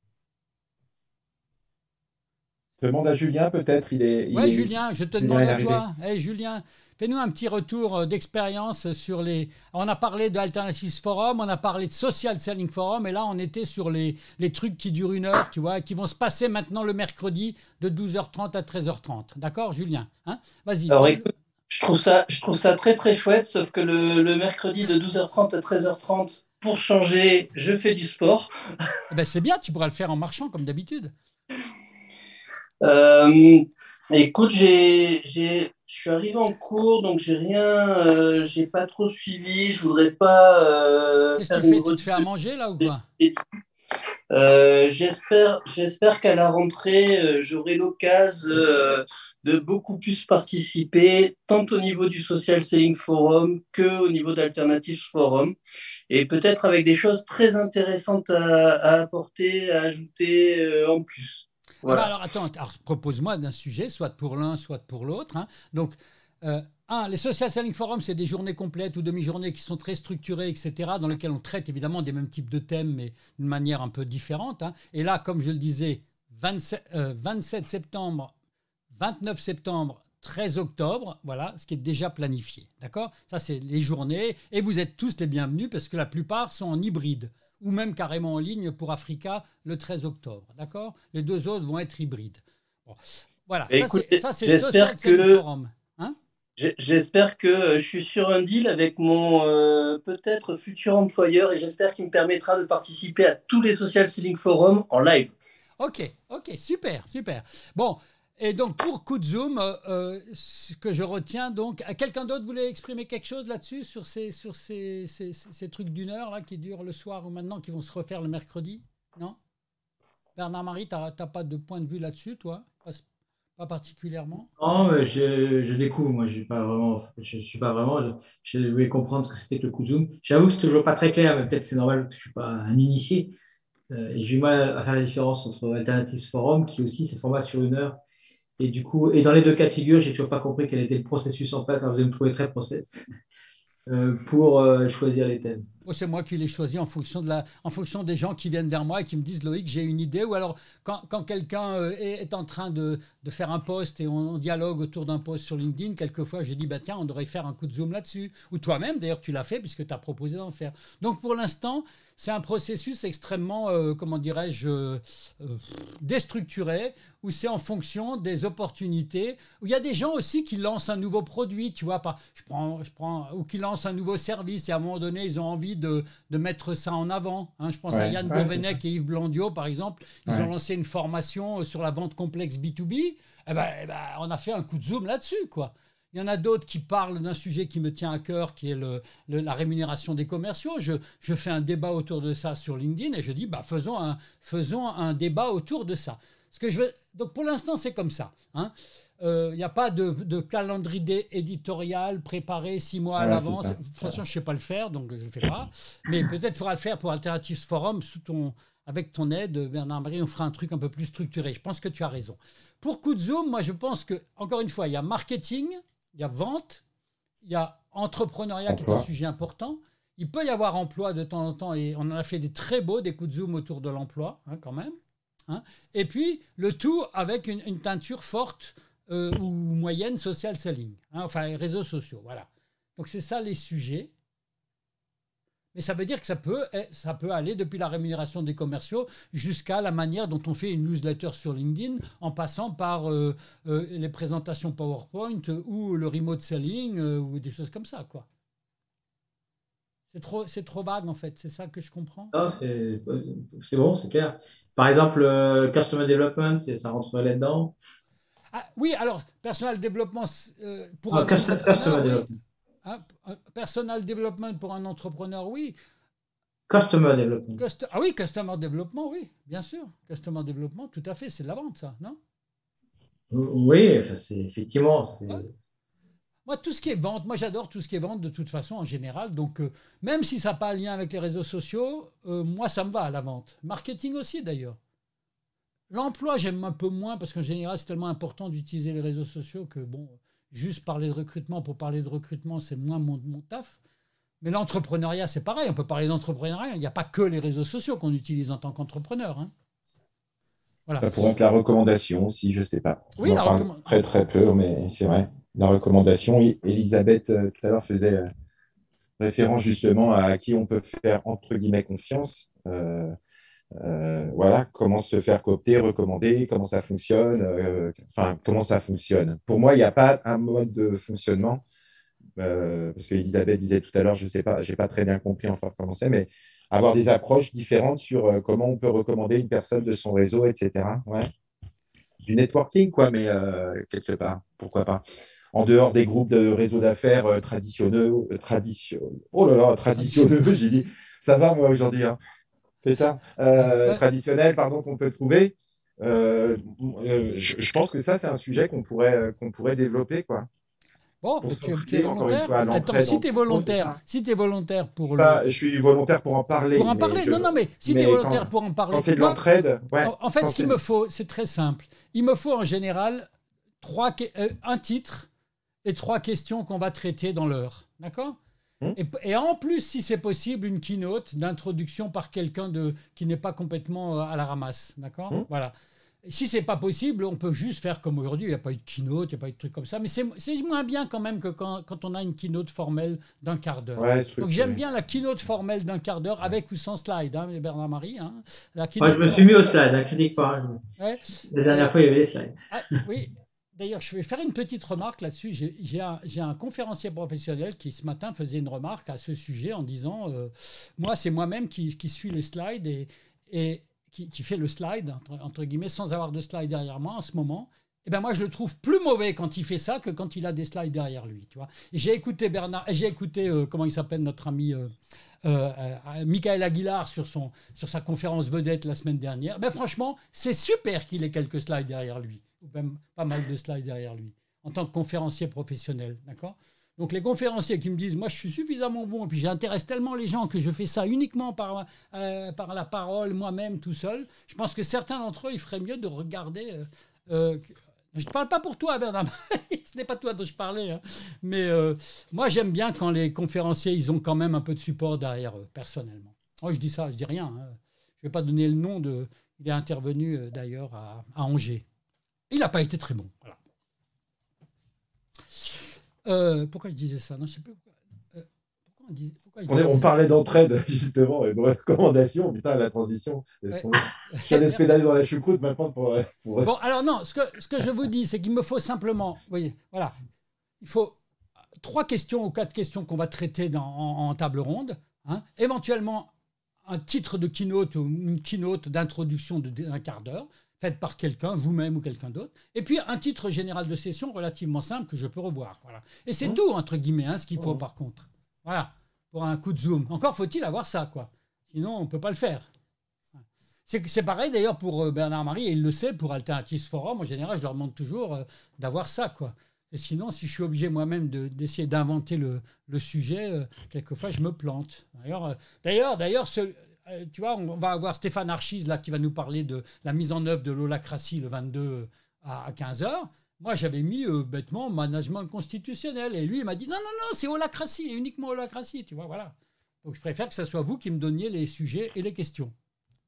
Je demande à Julien, peut-être. Il est. Oui, est... Julien, je te Julien demande à toi. Hey, Julien, fais-nous un petit retour d'expérience sur les. On a parlé d'Alternatives Forum, on a parlé de Social Selling Forum, et là, on était sur les, les trucs qui durent une heure, tu vois, qui vont se passer maintenant le mercredi de douze heures trente à treize heures trente. D'accord, Julien, hein? Vas-y. Alors, écoute, je trouve ça, je trouve ça très, très chouette, sauf que le, le mercredi de douze heures trente à treize heures trente, pour changer, je fais du sport. Eh ben, c'est bien, tu pourras le faire en marchant, comme d'habitude. Euh, écoute, j'ai, j'ai, je suis arrivé en cours, donc j'ai rien, euh, j'ai pas trop suivi. Je voudrais pas. Euh, Qu'est-ce que tu fais? Tu te fais à manger là ou quoi? euh, J'espère, j'espère qu'à la rentrée, euh, j'aurai l'occasion euh, de beaucoup plus participer, tant au niveau du Social Selling Forum que au niveau d'Alternatives Forum, et peut-être avec des choses très intéressantes à, à apporter, à ajouter euh, en plus. Ah bah Voilà. alors attends, alors, propose-moi d'un sujet, soit pour l'un, soit pour l'autre. Hein. Donc, euh, un, les Social Selling Forums, c'est des journées complètes ou demi-journées qui sont très structurées, et cetera, dans lesquelles on traite évidemment des mêmes types de thèmes, mais d'une manière un peu différente. Hein. Et là, comme je le disais, vingt-sept, euh, vingt-sept septembre, vingt-neuf septembre, treize octobre, voilà, ce qui est déjà planifié. D'accord? Ça, c'est les journées. Et vous êtes tous les bienvenus parce que la plupart sont en hybride ou même carrément en ligne pour Africa le treize octobre. D'accord? Les deux autres vont être hybrides. Bon. Voilà, Mais ça c'est, écoutez, ça, c'est j'espère Social Selling que Forum. Hein? j'ai- j'espère que euh, je suis sur un deal avec mon euh, peut-être futur employeur et j'espère qu'il me permettra de participer à tous les Social Selling Forums en live. Ok, ok, super, super. Bon, et donc pour coup de zoom, euh, euh, ce que je retiens donc, à quelqu'un d'autre voulait exprimer quelque chose là-dessus sur ces sur ces, ces, ces- ces trucs d'une heure là qui durent le soir ou maintenant qui vont se refaire le mercredi? Non? Bernard-Marie, t'as t'as pas de point de vue là-dessus, toi? Pas, pas particulièrement? Non, mais je, je découvre, moi, je suis pas vraiment, je suis pas vraiment, je, je voulais comprendre ce que c'était que le coup de Zoom. J'avoue que c'est toujours pas très clair, mais peut-être c'est normal parce que je suis pas un initié. Euh, et j'ai eu mal à faire la différence entre Alternatives Forum, qui aussi, c'est format sur une heure. Et du coup, et dans les deux cas de figure, j'ai toujours pas compris quel était le processus en place. Alors, vous allez me trouver très process euh, pour euh, choisir les thèmes. Oh, c'est moi qui l'ai choisi en fonction, de la, en fonction des gens qui viennent vers moi et qui me disent Loïc, j'ai une idée. Ou alors, quand, quand quelqu'un euh, est, est en train de, de faire un post et on, on dialogue autour d'un post sur LinkedIn, quelquefois, j'ai dit bah, tiens, on devrait faire un coup de zoom là-dessus. Ou toi-même, d'ailleurs, tu l'as fait puisque tu as proposé d'en faire. Donc, pour l'instant, c'est un processus extrêmement, euh, comment dirais-je, euh, euh, déstructuré, où c'est en fonction des opportunités, où il y a des gens aussi qui lancent un nouveau produit, tu vois, pas, je prends, je prends, ou qui lancent un nouveau service et à un moment donné, ils ont envie de, de mettre ça en avant. Hein. Je pense Ouais, à Yann ouais, c'est Gourvenec ça. et Yves Blondiot, par exemple. Ils Ouais. ont lancé une formation sur la vente complexe B deux B. Eh ben, eh ben, on a fait un coup de zoom là-dessus, quoi. Il y en a d'autres qui parlent d'un sujet qui me tient à cœur, qui est le, le- la rémunération des commerciaux. Je, je fais un débat autour de ça sur LinkedIn et je dis, bah, faisons, un, faisons un débat autour de ça. Ce que je veux... Donc pour l'instant, c'est comme ça. Hein. Il n'y a pas de, de calendrier éditorial préparé six mois à Ouais, c'est l'avance. ça. De toute façon, je ne sais pas le faire, donc je ne le fais pas. Mais peut-être faudra le faire pour Alternatives Forum sous ton, avec ton aide, Bernard-Marie, on fera un truc un peu plus structuré. Je pense que tu as raison. Pour coup de zoom, moi, je pense que, encore une fois, il y a marketing, il y a vente, il y a entrepreneuriat qui est un Emploi. sujet important. Il peut y avoir emploi de temps en temps, et on en a fait des très beaux, des coups de zoom autour de l'emploi, hein, quand même. Hein. Et puis, le tout avec une, une teinture forte euh, ou moyenne social selling, hein, enfin, les réseaux sociaux, voilà. Donc, c'est ça les sujets. Mais ça veut dire que ça peut, ça peut aller depuis la rémunération des commerciaux jusqu'à la manière dont on fait une newsletter sur LinkedIn, en passant par euh, euh, les présentations PowerPoint euh, ou le remote selling euh, ou des choses comme ça, quoi. C'est trop, c'est trop vague, en fait. C'est ça que je comprends. Non, c'est c'est bon, c'est clair. Par exemple, euh, Customer Development, c'est- ça rentre là-dedans. Ah, oui, alors, personal development euh, pour Non, un Customer, Customer entrepreneur, oui. Development. Hein, personal development pour un entrepreneur, oui. Customer Development. Cust- ah oui, customer development, oui, bien sûr. Customer development, tout à fait, c'est de la vente, ça, non? Oui, enfin, c'est effectivement, c'est. Ouais. Moi, tout ce qui est vente, moi j'adore tout ce qui est vente de toute façon en général. Donc, euh, même si ça n'a pas un lien avec les réseaux sociaux, euh, moi ça me va à la vente. Marketing aussi d'ailleurs. L'emploi, j'aime un peu moins parce qu'en général, c'est tellement important d'utiliser les réseaux sociaux que, bon, juste parler de recrutement pour parler de recrutement, c'est moins mon, mon taf. Mais l'entrepreneuriat, c'est pareil. On peut parler d'entrepreneuriat. Il n'y a pas que les réseaux sociaux qu'on utilise en tant qu'entrepreneur. Hein. Voilà. Ça pourrait être la recommandation aussi, je ne sais pas. Oui, On en la parle recommandation. très très peu, mais c'est vrai. La recommandation, Elisabeth euh, tout à l'heure faisait euh, référence justement à qui on peut faire entre guillemets confiance. Euh, euh, voilà, comment se faire coopter, recommander, comment ça fonctionne, euh, enfin comment ça fonctionne. Pour moi, il n'y a pas un mode de fonctionnement. Euh, parce qu'Elisabeth disait tout à l'heure, je ne sais pas, je n'ai pas très bien compris enfin comment c'est, mais avoir des approches différentes sur euh, comment on peut recommander une personne de son réseau, et cetera. Ouais. Du networking, quoi, mais euh, quelque part, pourquoi pas. En dehors des groupes de réseaux d'affaires euh, traditionnels, euh, tradition... oh là là, traditionnels, j'ai dit, ça va moi aujourd'hui, hein. Pétard. Euh, Ouais. Traditionnels, pardon, qu'on peut trouver. Euh, euh, je, je pense que ça, c'est un sujet qu'on pourrait, qu'on pourrait développer, quoi. Bon, Pour tu, tu es s'entraider, encore une volontaire. fois, à Attends, l'entraide si tu es entre pros, c'est volontaire, ça. si tu es volontaire pour Pas- le, je suis volontaire pour en parler. pour en mais parler, je- non, non, mais si tu es mais volontaire quand- pour en parler, Quand c'est de moi, l'entraide, ouais. en, en fait, quand ce qu'il c'est- me faut, c'est très simple. Il me faut en général trois, que- euh, un titre et trois questions qu'on va traiter dans l'heure. D'accord? Hmm. et, et en plus, si c'est possible, une keynote d'introduction par quelqu'un de, qui n'est pas complètement euh, à la ramasse. D'accord? Hmm. Voilà. Et si c'est pas possible, on peut juste faire comme aujourd'hui. Il n'y a pas eu de keynote, il n'y a pas eu de truc comme ça. Mais c'est c'est moins bien quand même que quand, quand on a une keynote formelle d'un quart d'heure. Ouais, structuré. Donc j'aime bien la keynote formelle d'un quart d'heure avec ou sans slide, hein, Bernard-Marie. Hein. La Moi, keynote je me suis mis au slide, hein, critique pas. Ouais. La dernière fois, il y avait les slides. Ah, oui, d'ailleurs, je vais faire une petite remarque là-dessus. J'ai j'ai un, j'ai un conférencier professionnel qui, ce matin, faisait une remarque à ce sujet en disant euh, moi, c'est moi-même qui, qui suis les slides et, et qui, qui fait le slide, entre, entre guillemets, sans avoir de slide derrière moi en ce moment. Et ben moi, je le trouve plus mauvais quand il fait ça que quand il a des slides derrière lui. Tu vois. Et j'ai écouté Bernard, j'ai écouté, euh, comment il s'appelle, notre ami euh, euh, euh, Michael Aguilar sur, son, sur sa conférence vedette la semaine dernière. Ben franchement, c'est super qu'il ait quelques slides derrière lui, ou même pas mal de slides derrière lui, en tant que conférencier professionnel. D'accord ? Donc les conférenciers qui me disent, moi je suis suffisamment bon, et puis j'intéresse tellement les gens que je fais ça uniquement par, euh, par la parole, moi-même, tout seul, je pense que certains d'entre eux, il ferait mieux de regarder... Euh, euh, je ne parle pas pour toi, Bernard, ce n'est pas toi dont je parlais, hein. Mais euh, moi j'aime bien quand les conférenciers, ils ont quand même un peu de support derrière eux, personnellement. Moi je dis ça, je dis rien. Hein. Je ne vais pas donner le nom de... Il est intervenu euh, d'ailleurs à, à Angers. Il n'a pas été très bon, voilà. Euh, pourquoi je disais ça? Non, je sais plus pourquoi. Euh, pourquoi on, disait, pourquoi je On, disais on ça parlait d'entraide, justement, et de recommandations. Putain, la transition. Ouais. Je suis allé se pédaler dans la choucroute maintenant pour. pour... Bon, alors non, ce que, ce que je vous dis, c'est qu'il me faut simplement. Vous voyez, voilà. Il faut trois questions ou quatre questions qu'on va traiter dans, en, en table ronde. Hein, éventuellement, un titre de keynote ou une keynote d'introduction d'un quart d'heure, faite par quelqu'un, vous-même ou quelqu'un d'autre. Et puis un titre général de session relativement simple que je peux revoir. Voilà. Et c'est mmh. tout, entre guillemets, hein, ce qu'il faut mmh. par contre. Voilà, pour un coup de zoom. Encore faut-il avoir ça, quoi. Sinon, on ne peut pas le faire. C'est pareil d'ailleurs pour Bernard-Marie, et il le sait, pour Alternatives Forum. En général, je leur demande toujours euh, d'avoir ça, quoi. Et sinon, si je suis obligé moi-même d'essayer de, d'inventer le, le sujet, euh, quelquefois, je me plante. D'ailleurs, euh, d'ailleurs, d'ailleurs, ce... Tu vois, on va avoir Stéphane Archise là, qui va nous parler de la mise en œuvre de l'holacratie le vingt-deux à quinze heures. Moi, j'avais mis euh, bêtement management constitutionnel. Et lui, il m'a dit non, non, non, c'est holacratie, et uniquement holacratie. Tu vois, voilà. Donc, je préfère que ce soit vous qui me donniez les sujets et les questions. OK ?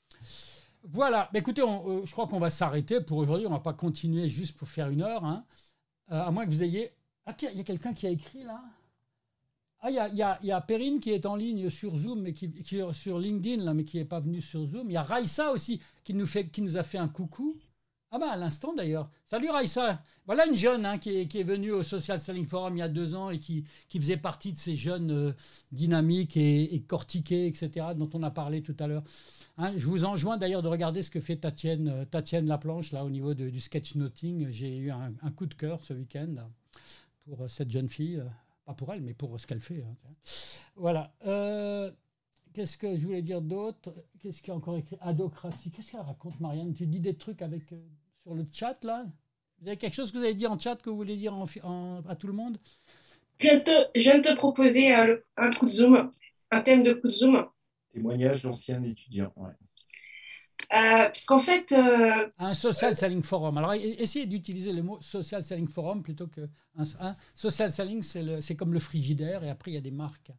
Voilà. Mais écoutez, on, euh, je crois qu'on va s'arrêter pour aujourd'hui. On ne va pas continuer juste pour faire une heure. Hein. Euh, à moins que vous ayez. Ah, il y a quelqu'un qui a écrit là ? Ah, il y a, y, a, y a Perrine qui est en ligne sur Zoom, mais qui, qui sur LinkedIn, là, mais qui n'est pas venue sur Zoom. Il y a Raïssa aussi qui nous, fait, qui nous a fait un coucou. Ah bah à l'instant d'ailleurs. Salut Raïssa. Voilà une jeune hein, qui, est, qui est venue au Social Selling Forum il y a deux ans et qui, qui faisait partie de ces jeunes euh, dynamiques et, et cortiqués, et cetera, dont on a parlé tout à l'heure. Hein, je vous enjoins d'ailleurs de regarder ce que fait Tatienne, euh, Tatienne Laplanche, là, au niveau de, du sketchnoting. J'ai eu un, un coup de cœur ce week-end pour euh, cette jeune fille. Euh, Pas pour elle, mais pour ce qu'elle fait. Hein. Voilà. Euh, Qu'est-ce que je voulais dire d'autre? Qu'est-ce qu'il y a encore écrit? Adocratie. Qu'est-ce qu'elle raconte, Marianne? Tu dis des trucs avec, euh, sur le chat, là? Vous avez quelque chose que vous avez dit en chat que vous voulez dire en, en, à tout le monde? Je viens de te, je viens de te proposer un, un coup de zoom, un thème de coup de zoom. Témoignage d'anciens étudiants, ouais. Euh, Puisqu'en fait... Euh, un social selling forum. Alors, essayez d'utiliser le mot social selling forum plutôt que... Un, un social selling, c'est comme le frigidaire, et après, il y a des marques.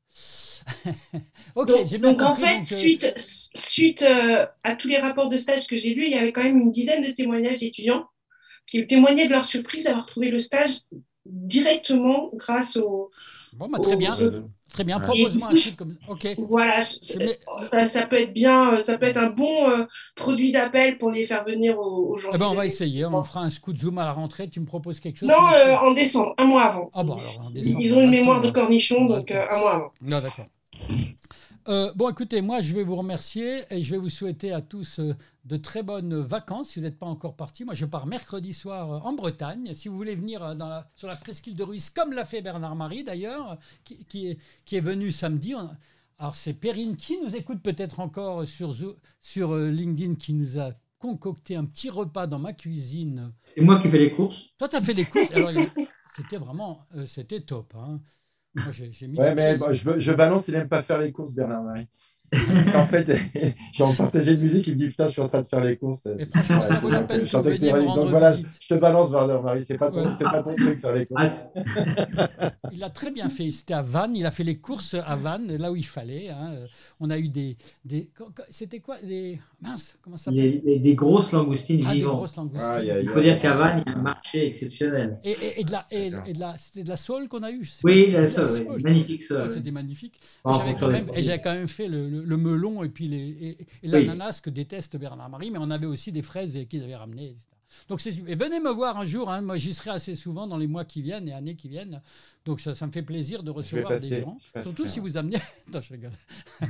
Ok, donc, j'ai bien donc compris. en fait, donc, suite, euh... suite euh, à tous les rapports de stage que j'ai lus, il y avait quand même une dizaine de témoignages d'étudiants qui témoignaient de leur surprise d'avoir trouvé le stage directement grâce au... Bon, bah, très au, bien. aux... Très bien, propose-moi un truc comme ça. Ok. Voilà, ça, ça peut être bien, ça peut être un bon euh, produit d'appel pour les faire venir aux, aux gens. Eh ben, on va essayer, on fera un scout zoom à la rentrée. Tu me proposes quelque chose? Non, euh, en décembre, un mois avant. Ah bon, alors en décembre. Ils ont une mémoire de cornichon, donc euh, un mois avant. Non, d'accord. Euh, bon, écoutez, moi, je vais vous remercier et je vais vous souhaiter à tous euh, de très bonnes vacances si vous n'êtes pas encore partis. Moi, je pars mercredi soir euh, en Bretagne. Si vous voulez venir euh, dans la, sur la presqu'île de Ruisse, comme l'a fait Bernard-Marie d'ailleurs, qui, qui, est, qui est venu samedi. On, alors, c'est Perrine qui nous écoute peut-être encore sur, sur euh, LinkedIn, qui nous a concocté un petit repas dans ma cuisine. C'est moi qui fais les courses. Toi, tu as fait les courses. Alors, c'était vraiment, euh, c'était top. Hein. Moi, j'ai, j'ai mis Ouais, le mais pied bon, je, je balance, il n'aime pas faire les courses, Bernard-Marie. Parce qu'en fait, j'ai en partagé de musique, il me dit putain, je suis en train de faire les courses. Et C'est franchement, super ça vaut la donc, peine euh, je que suis en vous texte veniez me ironique. Donc rendre voilà, visite. je te balance, Bernard-Marie, c'est pas, ton- Ouais. c'est pas ton truc faire les Ah, courses. c'est- Il a très bien fait. C'était à Vannes. Il a fait les courses à Vannes, là où il fallait. Hein. Euh, On a eu des, des c'était quoi des mince, comment ça il s'appelle? y a des, des grosses langoustines Ah, des vivantes. grosses langoustines. Aïe, aïe, Il faut dire qu'à aïe, Vannes, il y a un ça. marché exceptionnel. Et, et- et de la, et, D'accord. et de la, c'était de la sole qu'on a eu, je sais Oui, pas. la De la sole, oui, sole. magnifique Ah, sole. oui. c'était magnifique. Par Et j'avais rapport quand aux même, et produits. j'avais quand même fait le, le- le melon et puis les, et, et Oui. l'ananas que déteste Bernard-Marie, mais on avait aussi des fraises et- qu'ils avaient ramenées, et cetera. Donc c'est super. Et venez me voir un jour, hein, moi j'y serai assez souvent dans les mois qui viennent et années qui viennent. Donc ça, ça me fait plaisir de Je vais recevoir des passer. gens, Je passerai, surtout si ouais. vous amenez. Non, je rigole.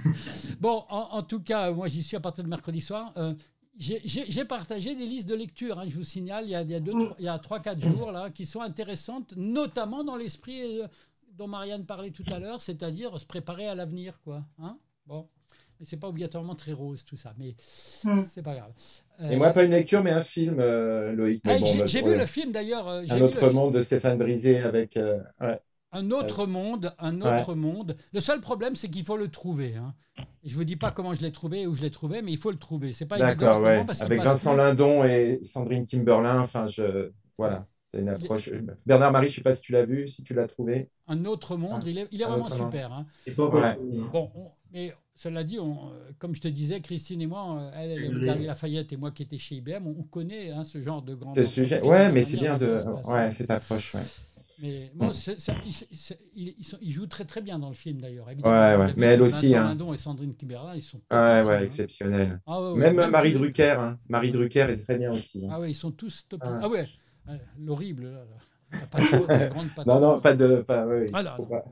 Bon, en, en tout cas, moi j'y suis à partir de mercredi soir. Euh, j'ai- J'ai j'ai partagé des listes de lecture, hein, je vous signale, il y a, il y a deux, trois- il y a trois, quatre jours là, qui sont intéressantes, notamment dans l'esprit euh, dont Marianne parlait tout à l'heure, c'est-à-dire se préparer à l'avenir, quoi. Hein, bon, mais c'est pas obligatoirement très rose tout ça, mais Mm. c'est pas grave. Et Euh, moi, pas une lecture, mais un film, euh, Loïc. Mais hey, bon, j'ai bah, j'ai ouais. vu le film d'ailleurs, euh, j'ai Un vu le autre film. monde de Stéphane Brisé avec. euh, ouais, Un autre monde, un ouais. autre monde. Le seul problème, c'est qu'il faut le trouver. Hein. Et je vous dis pas comment je l'ai trouvé, où je l'ai trouvé, mais il faut le trouver. C'est pas évident en D'accord, ce moment ouais. parce qu'il Avec passe Vincent plus. Lindon et Sandrine Kimberlin. Enfin, je. Voilà. C'est une Il est- approche. Bernard-Marie, je ne sais pas si tu l'as vu, si tu l'as trouvé. Un autre monde, Ah, il est, il est un vraiment autre monde. super. Hein. C'est pas encore Ouais. trouvé, hein. Bon, on- mais cela dit, on, euh, comme je te disais, Christine et moi, euh, elle, elle est au Oui. Galeries Lafayette et moi qui étais chez I B M, on, on connaît hein, ce genre de grande C'est le sujet. entreprise et Ouais, la mais c'est manière bien dont de. ça se passe, Ouais, hein. cette approche, ouais. Mais bon, Mm. c'est- ça- ils, c'est- ils- ils sont- ils jouent très très bien dans le film d'ailleurs. Évidemment, Ouais, comme ouais. Mais d'habitude, elle aussi, Vincent hein. Lindon et Sandrine Kiberlin, ils sont Ouais, topissimes, ouais, hein. exceptionnel. Ah ouais, ouais, Même même Marie tous les- Drucker, hein. Marie Drucker est très bien aussi, hein. Ah ouais, ils sont tous top. Ah ouais. Ah ouais, euh, l'horrible, là, là. La patronne, la grande Non, patronne. non, pas de. Pas, oui, Ah là, faut non. pas.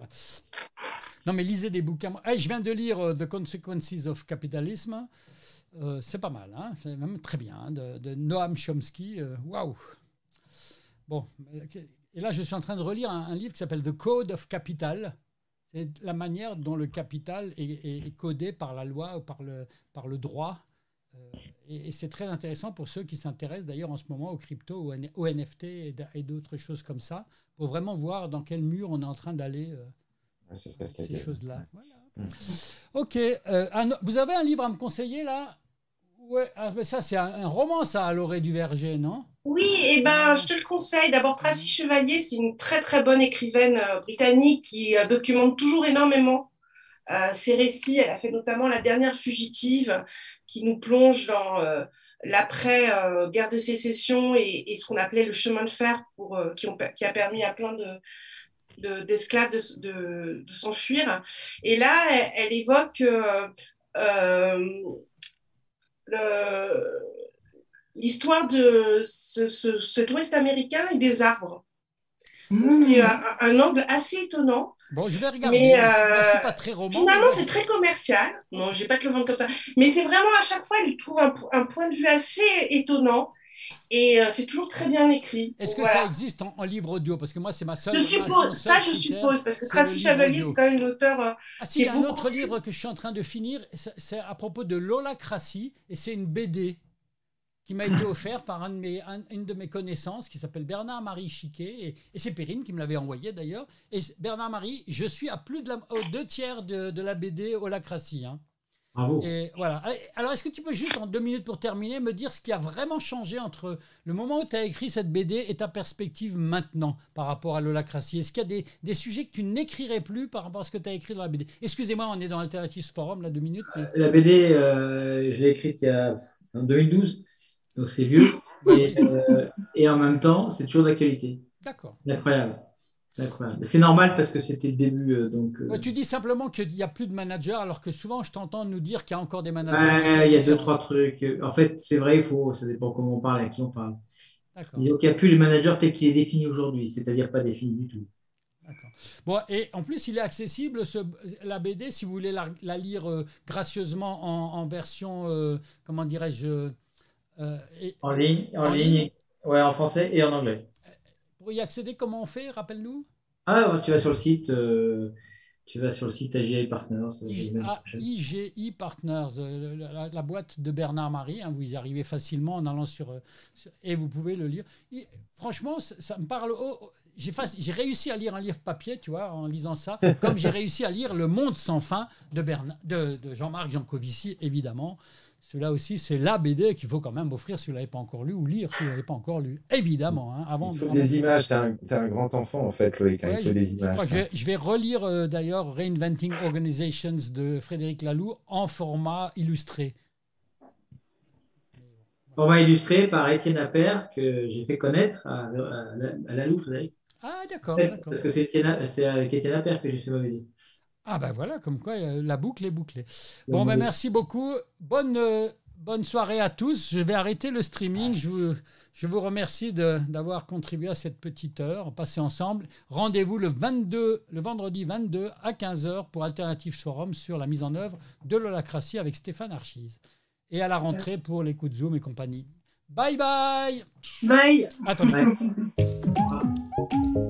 Non, mais lisez des bouquins. Hey, je viens de lire euh, The Consequences of Capitalism. Euh, c'est pas mal, hein. C'est même très bien, hein, de, de Noam Chomsky. euh, Waouh. Bon, euh, et là, je suis en train de relire un, un livre qui s'appelle The Code of Capital. C'est la manière dont le capital est, est- est codé par la loi ou par le, par le droit. Euh, et et c'est très intéressant pour ceux qui s'intéressent d'ailleurs en ce moment aux crypto, aux N- aux N F T et d- et d'autres choses comme ça, pour vraiment voir dans quel mur on est en train d'aller. euh, Ouais, ça se passe la ces gueule. choses-là. Voilà. Mm. Ok. euh, un- vous avez un livre à me conseiller là? Ouais. Ah, mais ça, c'est un, un roman, ça, à l'orée du Verger, non? Oui, et ben, je te le conseille. D'abord, Tracy Chevalier, c'est une très très bonne écrivaine euh, britannique qui euh, documente toujours énormément euh, ses récits. Elle a fait notamment La Dernière Fugitive, qui nous plonge dans euh, l'après-guerre de sécession et, et ce qu'on appelait le chemin de fer, pour, euh, qui, ont, qui a permis à plein de, de, d'esclaves de, de, de s'enfuir. Et là, elle, elle évoque euh, euh, le l'histoire de ce, ce, cet Ouest américain et des arbres. Donc, c'est un, un angle assez étonnant. Bon, je vais regarder. Mais Je, moi, je euh, suis pas très roman. finalement, mais c'est bon. très commercial. Non, je vais pas te le vendre comme ça. Mais c'est vraiment, à chaque fois, elle trouve un, un point de vue assez étonnant. Et euh, c'est toujours très bien écrit. Est-ce que Voilà. ça existe en, en livre audio? Parce que moi, c'est ma seule. Je ma- suppose, mon ça seul je critère, suppose, parce que c'est le Tracy livre Chevalier, audio. c'est quand même une auteure. euh, Ah qui si, il y est a un beaucoup autre plus- livre que je suis en train de finir. C'est c'est à propos de l'holacratie et c'est une B D qui m'a été offerte par un de mes, un- une de mes connaissances qui s'appelle Bernard-Marie Chiquet. Et, et c'est Perrine qui me l'avait envoyé d'ailleurs. Et Bernard-Marie, je suis à plus de la, aux deux tiers de, de la B D holacratie. Hein. Bravo. Et voilà. Alors, est-ce que tu peux juste, en deux minutes pour terminer, me dire ce qui a vraiment changé entre le moment où tu as écrit cette B D et ta perspective maintenant par rapport à l'holacratie? Est-ce qu'il y a des, des sujets que tu n'écrirais plus par rapport à ce que tu as écrit dans la B D? Excusez-moi, on est dans Alternative Forum, là, deux minutes. Mais... La B D, euh, je l'ai écrite il y a en deux mille douze, donc c'est vieux. Ouais, Et, oui. euh, et en même temps, c'est toujours d'actualité. D'accord. C'est incroyable. C'est incroyable. C'est normal parce que c'était le début. euh, donc, euh, Ouais, tu dis simplement qu'il n'y a plus de managers, alors que souvent, je t'entends nous dire qu'il y a encore des managers. ouais, mais c'est il y a différent. deux, trois trucs. En fait, c'est vrai, il faut, ça dépend comment on parle, à qui on parle. D'accord. Disons qu'il n'y a plus le manager tel qu'il est défini aujourd'hui, c'est-à-dire pas défini du tout. D'accord. Bon, et en plus, il est accessible, ce, la B D, si vous voulez la, la lire euh, gracieusement en, en version, euh, comment dirais-je, euh, et- En ligne, en, En ligne, ligne ouais, en français et en anglais. pour y accéder, comment on fait, rappelle-nous? Ah, tu vas sur le site euh, tu vas sur le site A G I Partners. I G I Partners, euh, la, la boîte de Bernard Marie. Hein, vous y arrivez facilement en allant sur, euh, sur et vous pouvez le lire. Et, franchement, ça, ça me parle. Oh, oh, j'ai, j'ai réussi à lire un livre papier, tu vois, en lisant ça, comme j'ai réussi à lire Le Monde sans fin de, Bernard, de, de Jean-Marc Jancovici, évidemment. Celui-là aussi, c'est la B D qu'il faut quand même offrir si vous ne l'avez pas encore lu, ou lire si vous ne l'avez pas encore lu, évidemment. Hein, avant, il faut avant des de... images, tu es un, un grand enfant en fait, Loïc, hein, ouais, il faut je, des images. Je, crois que je, vais, je vais relire euh, d'ailleurs Reinventing Organizations de Frédéric Laloux en format illustré. Format illustré par Étienne Appert, que j'ai fait connaître à, à, à Laloux, Frédéric. Ah d'accord, d'accord. Parce que c'est, Étienne, c'est avec Étienne Appert que j'ai fait ma visite. Ah ben voilà, comme quoi la boucle est bouclée. Bon, ben merci beaucoup. Bonne, euh, bonne soirée à tous. Je vais arrêter le streaming. Je vous, je vous remercie de, d'avoir contribué à cette petite heure passée ensemble. Rendez-vous le, vingt-deux, le vendredi vingt-deux à quinze heures pour Alternative Forum sur la mise en œuvre de l'holacratie avec Stéphane Archise. Et à la rentrée pour les coups de Zoom et compagnie. Bye bye. Bye. Attendez. Bye.